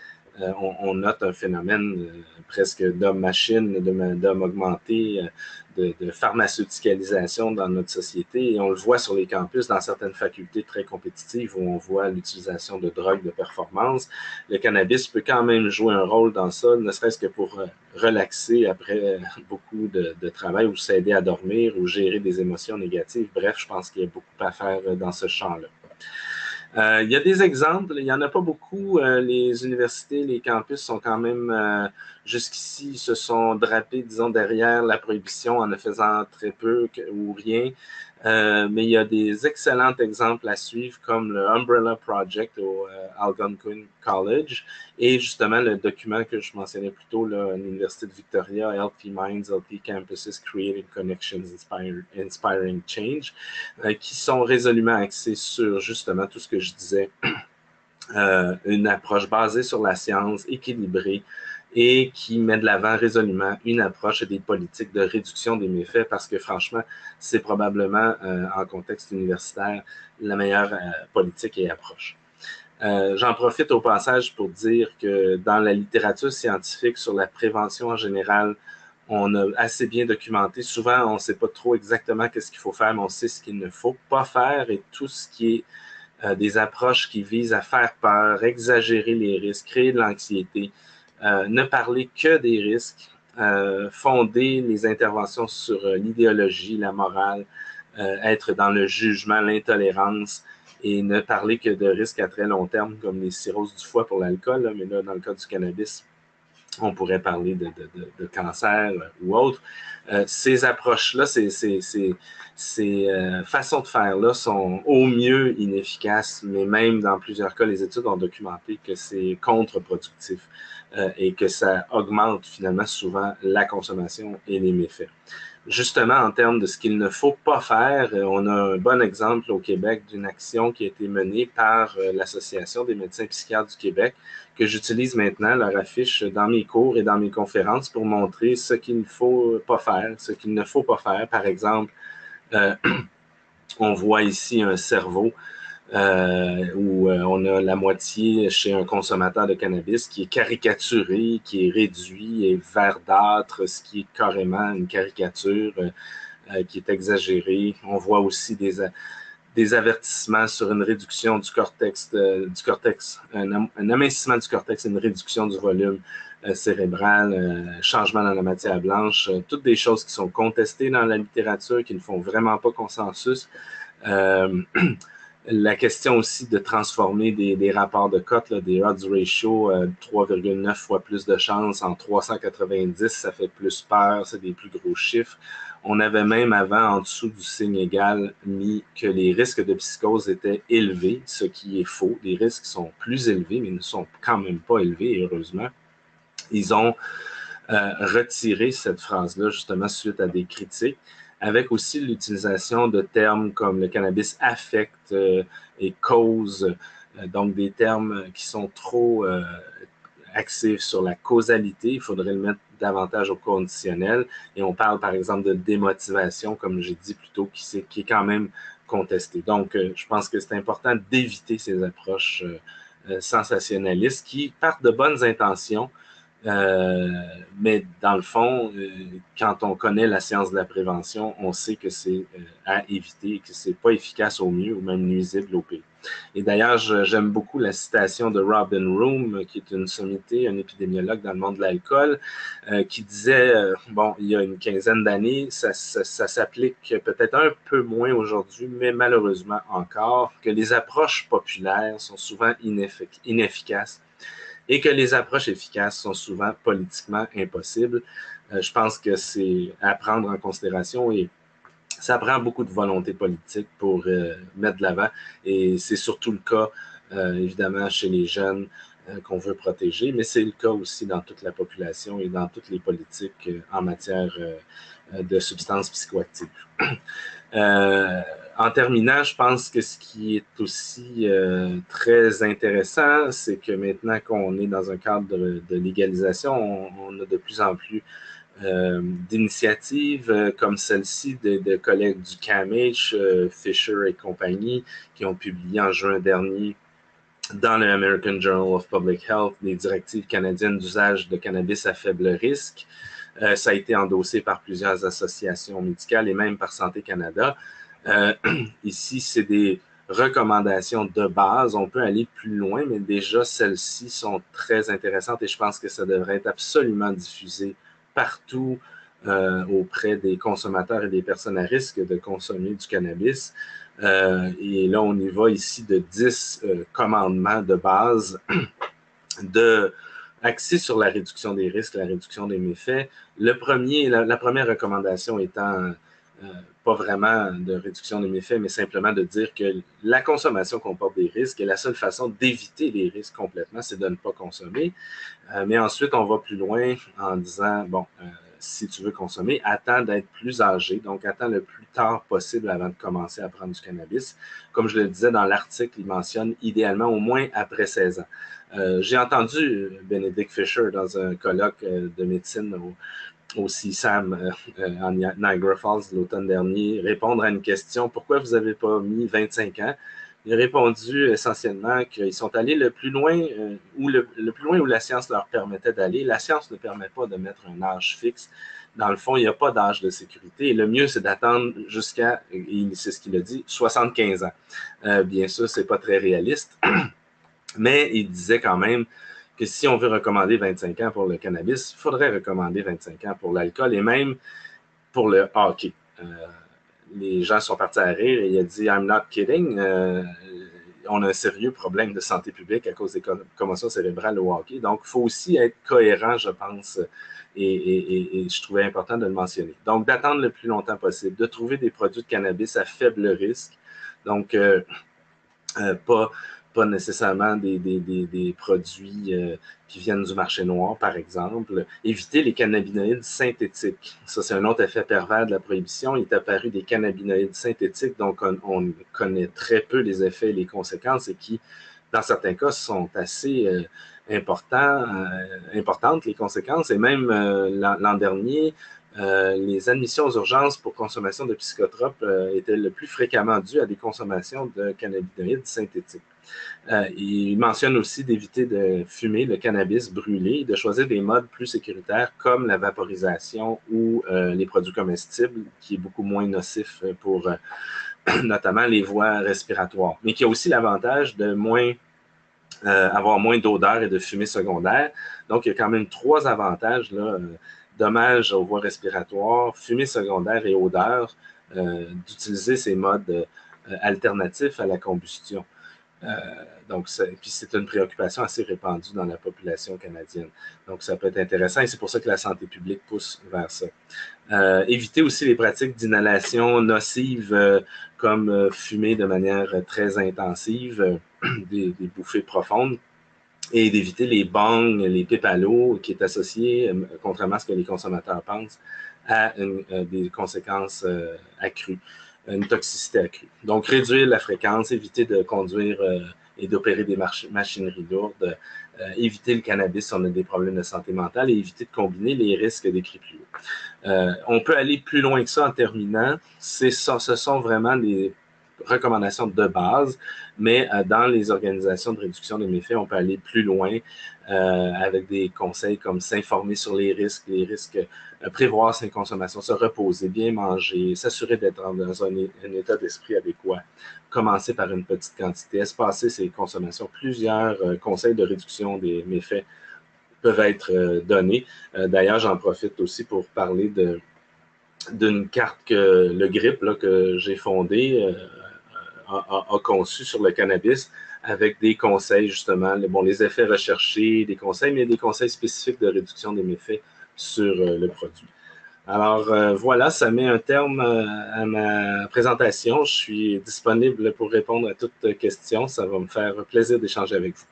S3: On note un phénomène presque d'homme-machine, d'homme augmenté, de pharmaceuticalisation dans notre société. Et on le voit sur les campus, dans certaines facultés très compétitives où on voit l'utilisation de drogues de performance. Le cannabis peut quand même jouer un rôle dans ça, ne serait-ce que pour relaxer après beaucoup de travail ou s'aider à dormir ou gérer des émotions négatives. Bref, je pense qu'il y a beaucoup à faire dans ce champ-là. Il y a des exemples, il n'y en a pas beaucoup. Les universités, les campus sont quand même, jusqu'ici, se sont drapés, disons, derrière la prohibition en ne faisant très peu ou rien. Mais il y a des excellents exemples à suivre, comme le Umbrella Project au Algonquin College et justement le document que je mentionnais plus tôt à l'Université de Victoria, Healthy Minds, Healthy Campuses, Creating Connections, Inspiring Change, qui sont résolument axés sur justement tout ce que je disais, une approche basée sur la science, équilibrée, et qui met de l'avant résolument une approche et des politiques de réduction des méfaits parce que franchement, c'est probablement, en contexte universitaire, la meilleure politique et approche. J'en profite au passage pour dire que dans la littérature scientifique sur la prévention en général, on a assez bien documenté. Souvent, on ne sait pas trop exactement qu'est-ce qu'il faut faire, mais on sait ce qu'il ne faut pas faire et tout ce qui est des approches qui visent à faire peur, exagérer les risques, créer de l'anxiété, ne parler que des risques, fonder les interventions sur l'idéologie, la morale, être dans le jugement, l'intolérance et ne parler que de risques à très long terme comme les cirrhoses du foie pour l'alcool, mais là, dans le cas du cannabis, On pourrait parler de cancer ou autre. Ces approches-là, ces façons de faire-là sont au mieux inefficaces, mais même dans plusieurs cas, les études ont documenté que c'est contre-productif et que ça augmente finalement souvent la consommation et les méfaits. Justement, en termes de ce qu'il ne faut pas faire, on a un bon exemple au Québec d'une action qui a été menée par l'Association des médecins psychiatres du Québec, que j'utilise maintenant, leur affiche dans mes cours et dans mes conférences pour montrer ce qu'il ne faut pas faire, ce qu'il ne faut pas faire. Par exemple, on voit ici un cerveau où on a la moitié chez un consommateur de cannabis qui est caricaturé, qui est réduit et verdâtre, ce qui est carrément une caricature qui est exagérée. On voit aussi des avertissements sur une réduction du cortex, un amincissement du cortex et une réduction du volume cérébral, changement dans la matière blanche, toutes des choses qui sont contestées dans la littérature, qui ne font vraiment pas consensus. La question aussi de transformer des rapports de cote, là, des odds ratio, 3,9 fois plus de chances en 390, ça fait plus peur, c'est des plus gros chiffres. On avait même avant, en dessous du signe égal, mis que les risques de psychose étaient élevés, ce qui est faux. Les risques sont plus élevés, mais ne sont quand même pas élevés, heureusement. Ils ont retiré cette phrase-là, justement, suite à des critiques, avec aussi l'utilisation de termes comme le cannabis affecte et cause, donc des termes qui sont trop axés sur la causalité. Il faudrait le mettre davantage au conditionnel. Et on parle, par exemple, de démotivation, comme j'ai dit plus tôt, qui est quand même contesté. Donc, je pense que c'est important d'éviter ces approches sensationnalistes qui partent de bonnes intentions, mais dans le fond, quand on connaît la science de la prévention, on sait que c'est à éviter et que c'est pas efficace au mieux ou même nuisible au pire. Et d'ailleurs, j'aime beaucoup la citation de Robin Room, qui est une sommité, un épidémiologue dans le monde de l'alcool, qui disait, bon, il y a une quinzaine d'années, ça s'applique peut-être un peu moins aujourd'hui, mais malheureusement encore, que les approches populaires sont souvent inefficaces et que les approches efficaces sont souvent politiquement impossibles. Je pense que c'est à prendre en considération et ça prend beaucoup de volonté politique pour mettre de l'avant et c'est surtout le cas, évidemment, chez les jeunes qu'on veut protéger, mais c'est le cas aussi dans toute la population et dans toutes les politiques en matière de substances psychoactives. En terminant, je pense que ce qui est aussi très intéressant, c'est que maintenant qu'on est dans un cadre de légalisation, on a de plus en plus d'initiatives comme celle-ci de collègues du CAMH, Fisher et compagnie, qui ont publié en juin dernier dans le American Journal of Public Health des directives canadiennes d'usage de cannabis à faible risque. Ça a été endossé par plusieurs associations médicales et même par Santé Canada. Ici, c'est des recommandations de base. On peut aller plus loin, mais déjà, celles-ci sont très intéressantes et je pense que ça devrait être absolument diffusé partout auprès des consommateurs et des personnes à risque de consommer du cannabis. Et là, on y va ici de 10 commandements de base axés sur la réduction des risques, la réduction des méfaits. La première recommandation étant pas vraiment de réduction des méfaits, mais simplement de dire que la consommation comporte des risques et la seule façon d'éviter les risques complètement, c'est de ne pas consommer. Mais ensuite, on va plus loin en disant, bon, si tu veux consommer, attends d'être plus âgé, donc attends le plus tard possible avant de commencer à prendre du cannabis. Comme je le disais dans l'article, il mentionne idéalement au moins après 16 ans. J'ai entendu Benedict Fisher dans un colloque de médecine au CSAM en Niagara Falls l'automne dernier répondre à une question, pourquoi vous n'avez pas mis 25 ans? Il a répondu essentiellement qu'ils sont allés le plus loin le plus loin où la science leur permettait d'aller. La science ne permet pas de mettre un âge fixe. Dans le fond, il n'y a pas d'âge de sécurité. Et le mieux, c'est d'attendre jusqu'à, c'est ce qu'il a dit, 75 ans. Bien sûr, ce n'est pas très réaliste, mais il disait quand même que si on veut recommander 25 ans pour le cannabis, il faudrait recommander 25 ans pour l'alcool et même pour le hockey. Les gens sont partis à rire et il a dit « I'm not kidding ». on a un sérieux problème de santé publique à cause des commotions cérébrales au hockey. Donc, il faut aussi être cohérent, je pense, et je trouvais important de le mentionner. Donc, d'attendre le plus longtemps possible, de trouver des produits de cannabis à faible risque. Donc, pas nécessairement des produits qui viennent du marché noir, par exemple. Éviter les cannabinoïdes synthétiques. Ça, c'est un autre effet pervers de la prohibition. Il est apparu des cannabinoïdes synthétiques, donc on connaît très peu les effets et les conséquences et qui, dans certains cas, sont assez importantes, les conséquences. Et même l'an dernier, les admissions aux urgences pour consommation de psychotropes étaient le plus fréquemment dues à des consommations de cannabinoïdes synthétiques. Il mentionne aussi d'éviter de fumer le cannabis brûlé, de choisir des modes plus sécuritaires comme la vaporisation ou les produits comestibles, qui est beaucoup moins nocif pour notamment les voies respiratoires, mais qui a aussi l'avantage de avoir moins d'odeur et de fumée secondaire. Donc, il y a quand même 3 avantages, là, dommages aux voies respiratoires, fumée secondaire et odeur, d'utiliser ces modes alternatifs à la combustion. Donc, puis c'est une préoccupation assez répandue dans la population canadienne. Donc, ça peut être intéressant et c'est pour ça que la santé publique pousse vers ça. Éviter aussi les pratiques d'inhalation nocives comme fumer de manière très intensive, des bouffées profondes, et d'éviter les bangs, les pipes à l'eau, qui est associé, contrairement à ce que les consommateurs pensent, à des conséquences accrues, une toxicité accrue. Donc, réduire la fréquence, éviter de conduire et d'opérer des machineries lourdes, éviter le cannabis si on a des problèmes de santé mentale et éviter de combiner les risques décrits plus haut. On peut aller plus loin que ça en terminant. Ce sont vraiment des recommandations de base, mais dans les organisations de réduction des méfaits, on peut aller plus loin avec des conseils comme s'informer sur les risques, prévoir ses consommations, se reposer, bien manger, s'assurer d'être dans un état d'esprit adéquat, commencer par une petite quantité, espacer ses consommations. Plusieurs conseils de réduction des méfaits peuvent être donnés. D'ailleurs, j'en profite aussi pour parler d'une carte que le GRIP là, que j'ai fondée a conçu sur le cannabis avec des conseils justement, les effets recherchés, des conseils, mais des conseils spécifiques de réduction des méfaits sur le produit. Alors voilà, ça met un terme à ma présentation. Je suis disponible pour répondre à toutes questions. Ça va me faire plaisir d'échanger avec vous.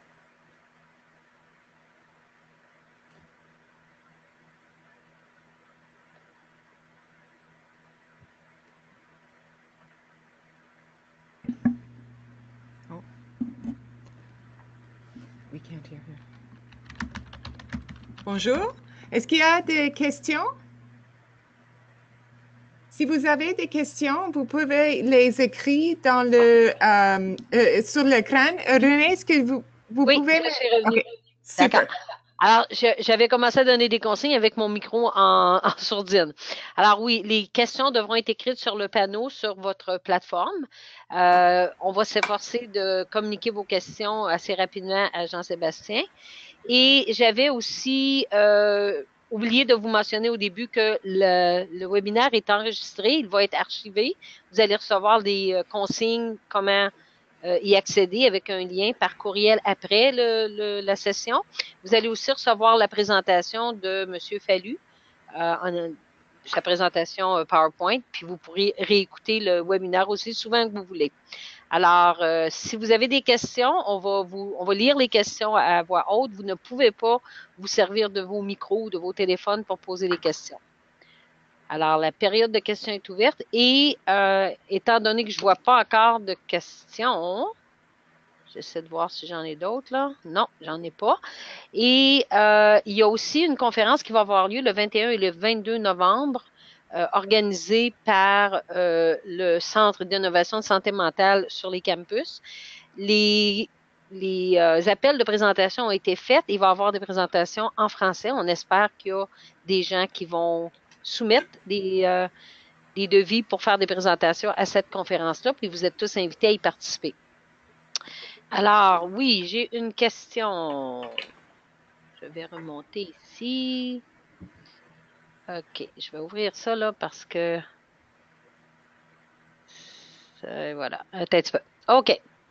S1: We can't hear her. Bonjour. Est-ce qu'il y a des questions? Si vous avez des questions, vous pouvez les écrire dans sur l'écran. René, est-ce que vous
S2: oui,
S1: pouvez...
S2: je suis revenue.
S1: Okay. Super.
S2: D'accord. Alors, j'avais commencé à donner des consignes avec mon micro en sourdine. Alors oui, les questions devront être écrites sur le panneau sur votre plateforme. On va s'efforcer de communiquer vos questions assez rapidement à Jean-Sébastien. Et j'avais aussi oublié de vous mentionner au début que le webinaire est enregistré, il va être archivé. Vous allez recevoir des consignes, comment y accéder avec un lien par courriel après la session. Vous allez aussi recevoir la présentation de M. Fallu, sa présentation PowerPoint, puis vous pourrez réécouter le webinaire aussi souvent que vous voulez. Alors, si vous avez des questions, on va lire les questions à voix haute. Vous ne pouvez pas vous servir de vos micros ou de vos téléphones pour poser les questions. Alors, la période de questions est ouverte et étant donné que je ne vois pas encore de questions, j'essaie de voir si j'en ai d'autres là. Non, j'en ai pas. Et il y a aussi une conférence qui va avoir lieu le 21 et le 22 novembre, organisée par le Centre d'innovation de santé mentale sur les campus. Les appels de présentation ont été faits. Il va y avoir des présentations en français. On espère qu'il y a des gens qui vont soumettre des devis pour faire des présentations à cette conférence-là, puis vous êtes tous invités à y participer. Alors, oui, j'ai une question. Je vais remonter ici. OK, je vais ouvrir ça là parce que... voilà, un petit peu. OK.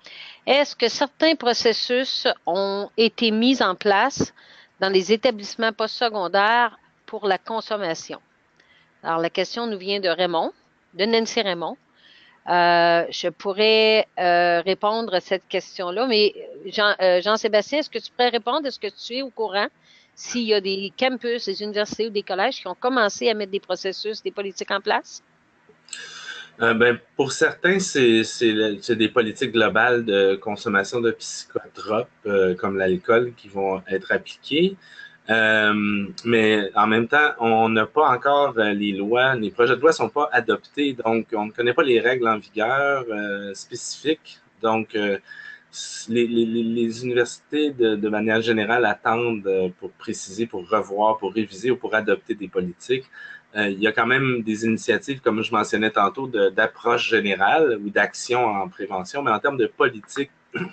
S2: Est-ce que certains processus ont été mis en place dans les établissements postsecondaires pour la consommation? Alors, la question nous vient de Raymond, de Nancy Raymond. Je pourrais répondre à cette question-là, mais Jean-Sébastien, est-ce que tu pourrais répondre? Est-ce que tu es au courant s'il y a des campus, des universités ou des collèges qui ont commencé à mettre des processus, des politiques en place?
S3: Pour certains, c'est des politiques globales de consommation de psychotropes comme l'alcool qui vont être appliquées. Mais en même temps, on n'a pas encore les lois, les projets de loi sont pas adoptés, donc on ne connaît pas les règles en vigueur spécifiques. Donc, les universités, de manière générale, attendent pour préciser, pour revoir, pour réviser ou pour adopter des politiques. Il y a quand même des initiatives, comme je mentionnais tantôt, d'approche générale ou d'action en prévention, mais en termes de politique,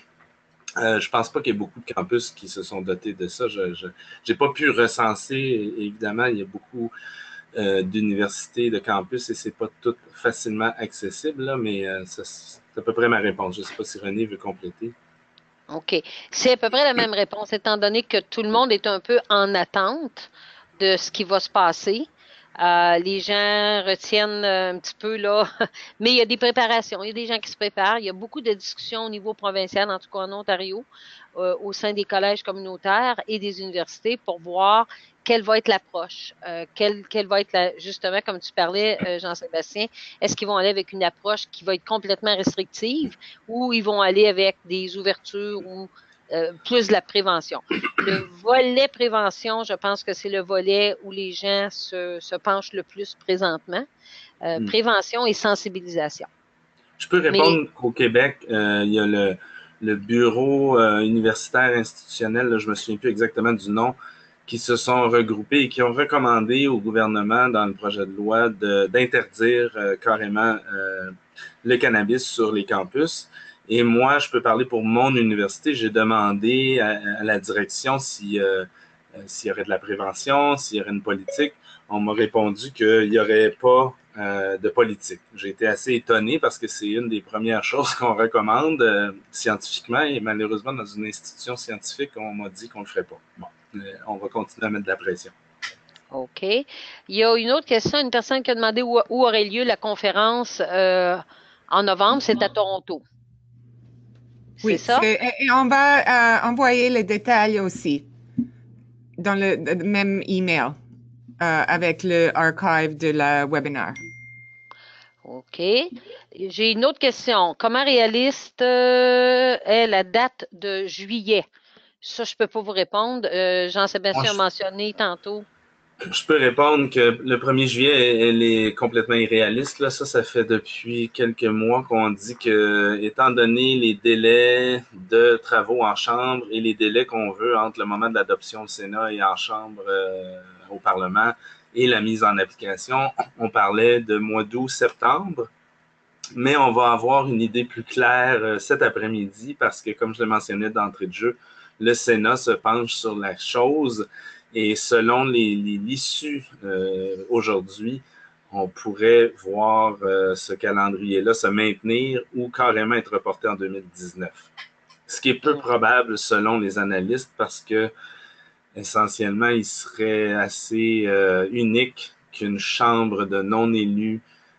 S3: je pense pas qu'il y ait beaucoup de campus qui se sont dotés de ça. Je n'ai pas pu recenser, évidemment, il y a beaucoup d'universités, de campus, et c'est pas tout facilement accessible, là, mais c'est à peu près ma réponse. Je ne sais pas si René veut compléter.
S2: OK. C'est à peu près la même réponse, étant donné que tout le monde est un peu en attente de ce qui va se passer. Les gens retiennent un petit peu là, mais il y a des préparations, il y a des gens qui se préparent. Il y a beaucoup de discussions au niveau provincial, en tout cas en Ontario, au sein des collèges communautaires et des universités pour voir quelle va être l'approche, quelle va être justement, comme tu parlais, Jean-Sébastien, est-ce qu'ils vont aller avec une approche qui va être complètement restrictive ou ils vont aller avec des ouvertures ou plus de la prévention. Le volet prévention, je pense que c'est le volet où les gens se penchent le plus présentement. Prévention et sensibilisation.
S3: Je peux répondre qu'au Québec, il y a le bureau universitaire institutionnel, là, je me souviens plus exactement du nom, qui se sont regroupés et qui ont recommandé au gouvernement dans le projet de loi d'interdire carrément le cannabis sur les campus. Et moi, je peux parler pour mon université. J'ai demandé à la direction s'il y aurait de la prévention, s'il y aurait une politique. On m'a répondu qu'il n'y aurait pas de politique. J'ai été assez étonné parce que c'est une des premières choses qu'on recommande scientifiquement et malheureusement, dans une institution scientifique, on m'a dit qu'on ne le ferait pas. Bon, on va continuer à mettre de la pression.
S2: OK. Il y a une autre question, une personne qui a demandé où aurait lieu la conférence en novembre, c'est à Toronto.
S1: Oui,
S2: c'est ça?
S1: Et on va envoyer les détails aussi dans le même email avec le archive de la webinaire.
S2: OK. J'ai une autre question. Comment réaliste est la date de juillet? Ça, je ne peux pas vous répondre. Jean-Sébastien a mentionné tantôt.
S3: Je peux répondre que le 1er juillet, elle est complètement irréaliste. Là. Ça fait depuis quelques mois qu'on dit que, étant donné les délais de travaux en chambre et les délais qu'on veut entre le moment de l'adoption au Sénat et en chambre au Parlement et la mise en application, on parlait de mois d'août, septembre. Mais on va avoir une idée plus claire cet après-midi parce que, comme je le mentionnais d'entrée de jeu, le Sénat se penche sur la chose. Et selon l'issue aujourd'hui, on pourrait voir ce calendrier-là se maintenir ou carrément être reporté en 2019. Ce qui est peu probable selon les analystes parce que essentiellement, il serait assez unique qu'une chambre de non-élus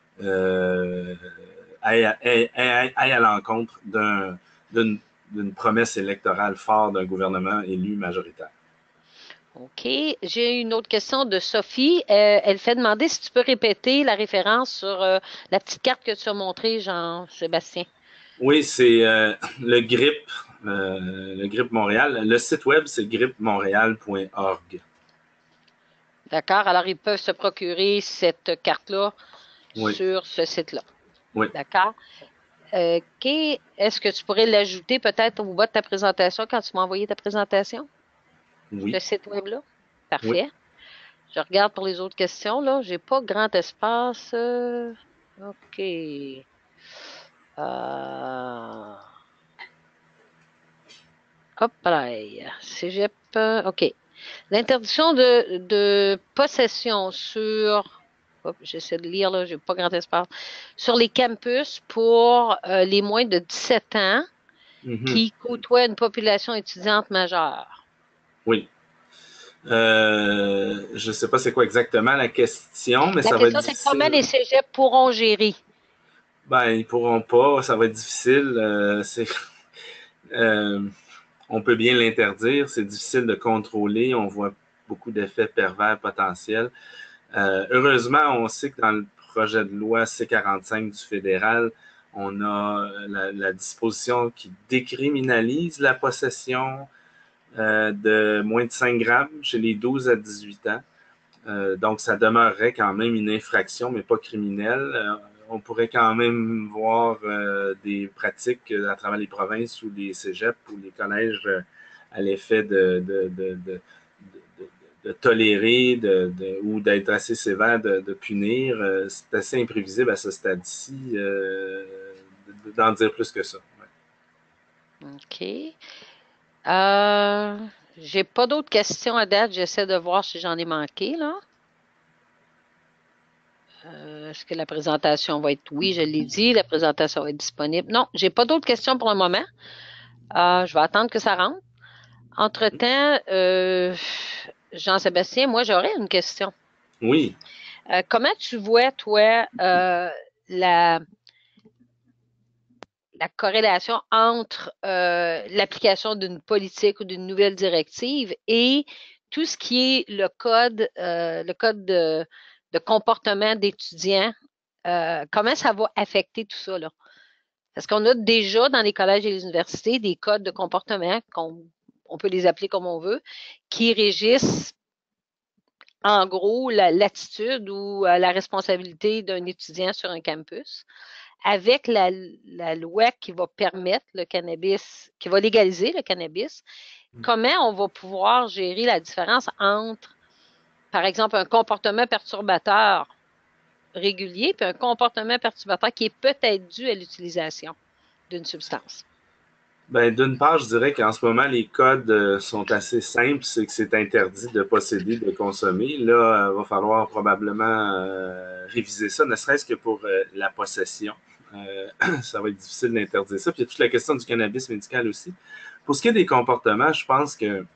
S3: aille à l'encontre d'une promesse électorale forte d'un gouvernement élu majoritaire.
S2: OK. J'ai une autre question de Sophie. Elle fait demander si tu peux répéter la référence sur la petite carte que tu as montrée, Jean-Sébastien.
S3: Oui, c'est le GRIP Montréal. Le site web, c'est gripmontréal.org.
S2: D'accord. Alors, ils peuvent se procurer cette carte-là sur ce site-là.
S3: Oui.
S2: D'accord. OK. Est-ce que tu pourrais l'ajouter peut-être au bas de ta présentation quand tu m'as envoyé ta présentation?
S3: Oui.
S2: Le site web-là? Parfait.
S3: Oui.
S2: Je regarde pour les autres questions, là. J'ai pas grand espace. OK. Hop là. Cégep. OK. L'interdiction de possession sur... j'essaie de lire, là, j'ai pas grand espace. Sur les campus pour les moins de 17 ans qui côtoient une population étudiante majeure.
S3: Oui. Je ne sais pas c'est quoi exactement la question, mais ça va être
S2: La question, c'est comment les cégeps pourront gérer?
S3: Ben, ils pourront pas, ça va être difficile. On peut bien l'interdire, c'est difficile de contrôler, on voit beaucoup d'effets pervers potentiels. Heureusement, on sait que dans le projet de loi C-45 du fédéral, on a la disposition qui décriminalise la possession de moins de 5 grammes chez les 12 à 18 ans. Donc, ça demeurerait quand même une infraction, mais pas criminelle. On pourrait quand même voir des pratiques à travers les provinces ou les cégeps ou les collèges à l'effet de tolérer ou d'être assez sévère de punir. C'est assez imprévisible à ce stade-ci d'en dire plus que ça.
S2: Ouais. OK. J'ai pas d'autres questions à date. J'essaie de voir si j'en ai manqué, là. Est-ce que la présentation va être... Oui, je l'ai dit, la présentation va être disponible. Non, j'ai pas d'autres questions pour le moment. Je vais attendre que ça rentre. Entre-temps, Jean-Sébastien, moi, j'aurais une question.
S3: Oui.
S2: Comment tu vois, toi, la corrélation entre l'application d'une politique ou d'une nouvelle directive et tout ce qui est le code de comportement d'étudiants? Comment ça va affecter tout ça, là? Parce qu'on a déjà dans les collèges et les universités des codes de comportement, on peut les appeler comme on veut, qui régissent en gros l'attitude ou la responsabilité d'un étudiant sur un campus. Avec la loi qui va permettre le cannabis, qui va légaliser le cannabis, comment on va pouvoir gérer la différence entre, par exemple, un comportement perturbateur régulier puis un comportement perturbateur qui est peut-être dû à l'utilisation d'une substance?
S3: Ben, d'une part, je dirais qu'en ce moment, les codes sont assez simples. C'est que c'est interdit de posséder, de consommer. Là, il va falloir probablement réviser ça, ne serait-ce que pour la possession. Ça va être difficile d'interdire ça. Puis il y a toute la question du cannabis médical aussi. Pour ce qui est des comportements, je pense que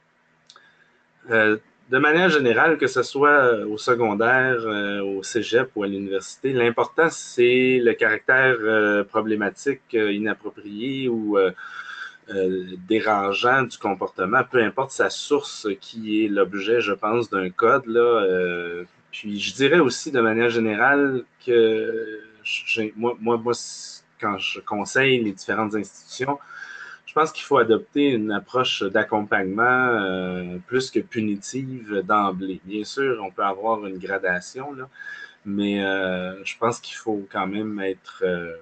S3: de manière générale, que ce soit au secondaire, au cégep ou à l'université, l'important, c'est le caractère problématique, inapproprié ou dérangeant du comportement, peu importe sa source qui est l'objet, je pense, d'un code. Là, puis je dirais aussi de manière générale que moi, quand je conseille les différentes institutions, je pense qu'il faut adopter une approche d'accompagnement plus que punitive d'emblée. Bien sûr, on peut avoir une gradation, là, mais je pense qu'il faut quand même être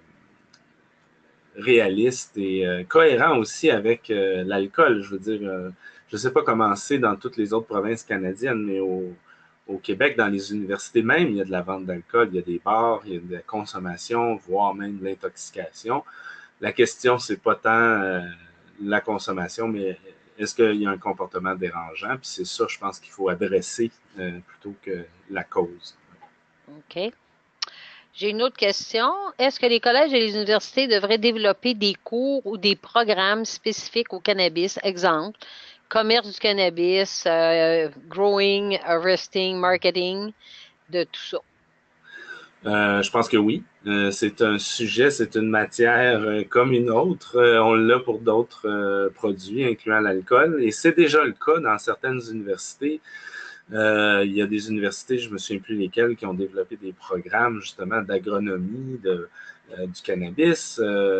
S3: réaliste et cohérent aussi avec l'alcool. Je veux dire, je ne sais pas comment c'est dans toutes les autres provinces canadiennes, mais au Québec, dans les universités même, il y a de la vente d'alcool, il y a des bars, il y a de la consommation, voire même de l'intoxication. La question, c'est pas tant la consommation, mais est-ce qu'il y a un comportement dérangeant? Puis c'est ça, je pense qu'il faut adresser plutôt que la cause.
S2: OK. J'ai une autre question. Est-ce que les collèges et les universités devraient développer des cours ou des programmes spécifiques au cannabis? Exemple, commerce du cannabis, growing, harvesting, marketing, de tout ça.
S3: Je pense que oui. C'est un sujet, c'est une matière comme une autre. On l'a pour d'autres produits, incluant l'alcool. Et c'est déjà le cas dans certaines universités. Il y a des universités, je ne me souviens plus lesquelles, qui ont développé des programmes justement d'agronomie du cannabis,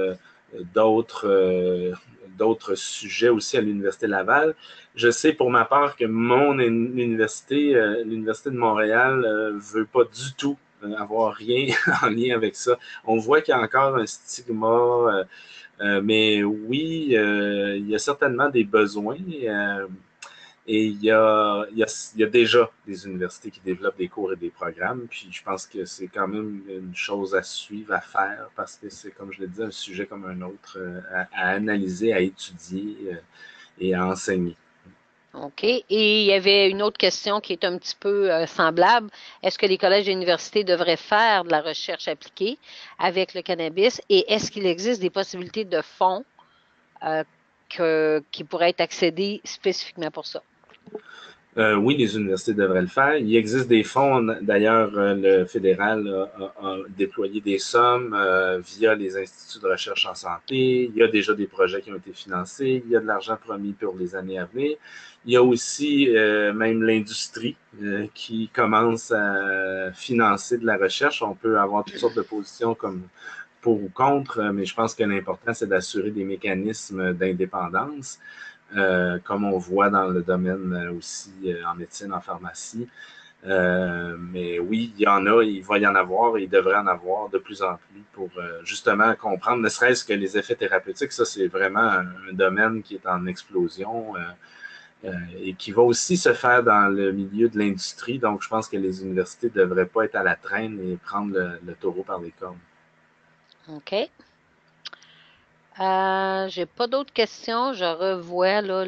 S3: d'autres sujets aussi à l'Université Laval. Je sais pour ma part que mon université, l'Université de Montréal, ne veut pas du tout avoir rien en lien avec ça. On voit qu'il y a encore un stigma, mais oui, il y a certainement des besoins. Et il y a déjà des universités qui développent des cours et des programmes. Puis je pense que c'est quand même une chose à suivre, à faire, parce que c'est, comme je l'ai dit, un sujet comme un autre à analyser, à étudier et à enseigner.
S2: OK. Et il y avait une autre question qui est un petit peu semblable. Est-ce que les collèges et universités devraient faire de la recherche appliquée avec le cannabis? Et est-ce qu'il existe des possibilités de fonds qui pourraient être accédés spécifiquement pour ça?
S3: Oui, les universités devraient le faire. Il existe des fonds, d'ailleurs, le fédéral a déployé des sommes via les instituts de recherche en santé. Il y a déjà des projets qui ont été financés. Il y a de l'argent promis pour les années à venir. Il y a aussi même l'industrie qui commence à financer de la recherche. On peut avoir toutes sortes de positions comme pour ou contre, mais je pense que l'important, c'est d'assurer des mécanismes d'indépendance. Comme on voit dans le domaine aussi en médecine, en pharmacie. Mais oui, il y en a, il va y en avoir et il devrait en avoir de plus en plus pour justement comprendre, ne serait-ce que les effets thérapeutiques. Ça, c'est vraiment un domaine qui est en explosion et qui va aussi se faire dans le milieu de l'industrie. Donc, je pense que les universités ne devraient pas être à la traîne et prendre le taureau par les cornes.
S2: OK. J'ai pas d'autres questions. Je revois là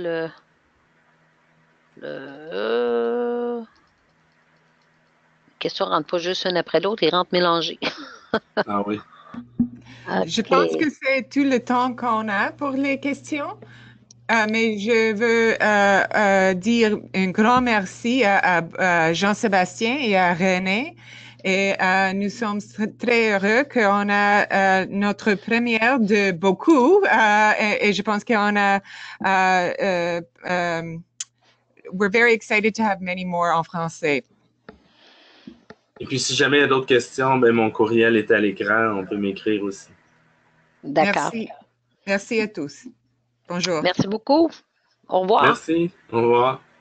S2: les questions ne rentrent pas juste une après l'autre, ils rentrent mélangées.
S3: Ah oui.
S2: Okay.
S1: Je pense que c'est tout le temps qu'on a pour les questions. Mais je veux dire un grand merci à Jean-Sébastien et à René. Et nous sommes très heureux qu'on a notre première de beaucoup. Et je pense qu'on a... we're very excited to have many more en français.
S3: Et puis, si jamais il y a d'autres questions, ben, mon courriel est à l'écran. On peut m'écrire aussi.
S2: D'accord.
S1: Merci. Merci à tous. Bonjour.
S2: Merci beaucoup. Au revoir.
S3: Merci. Au revoir.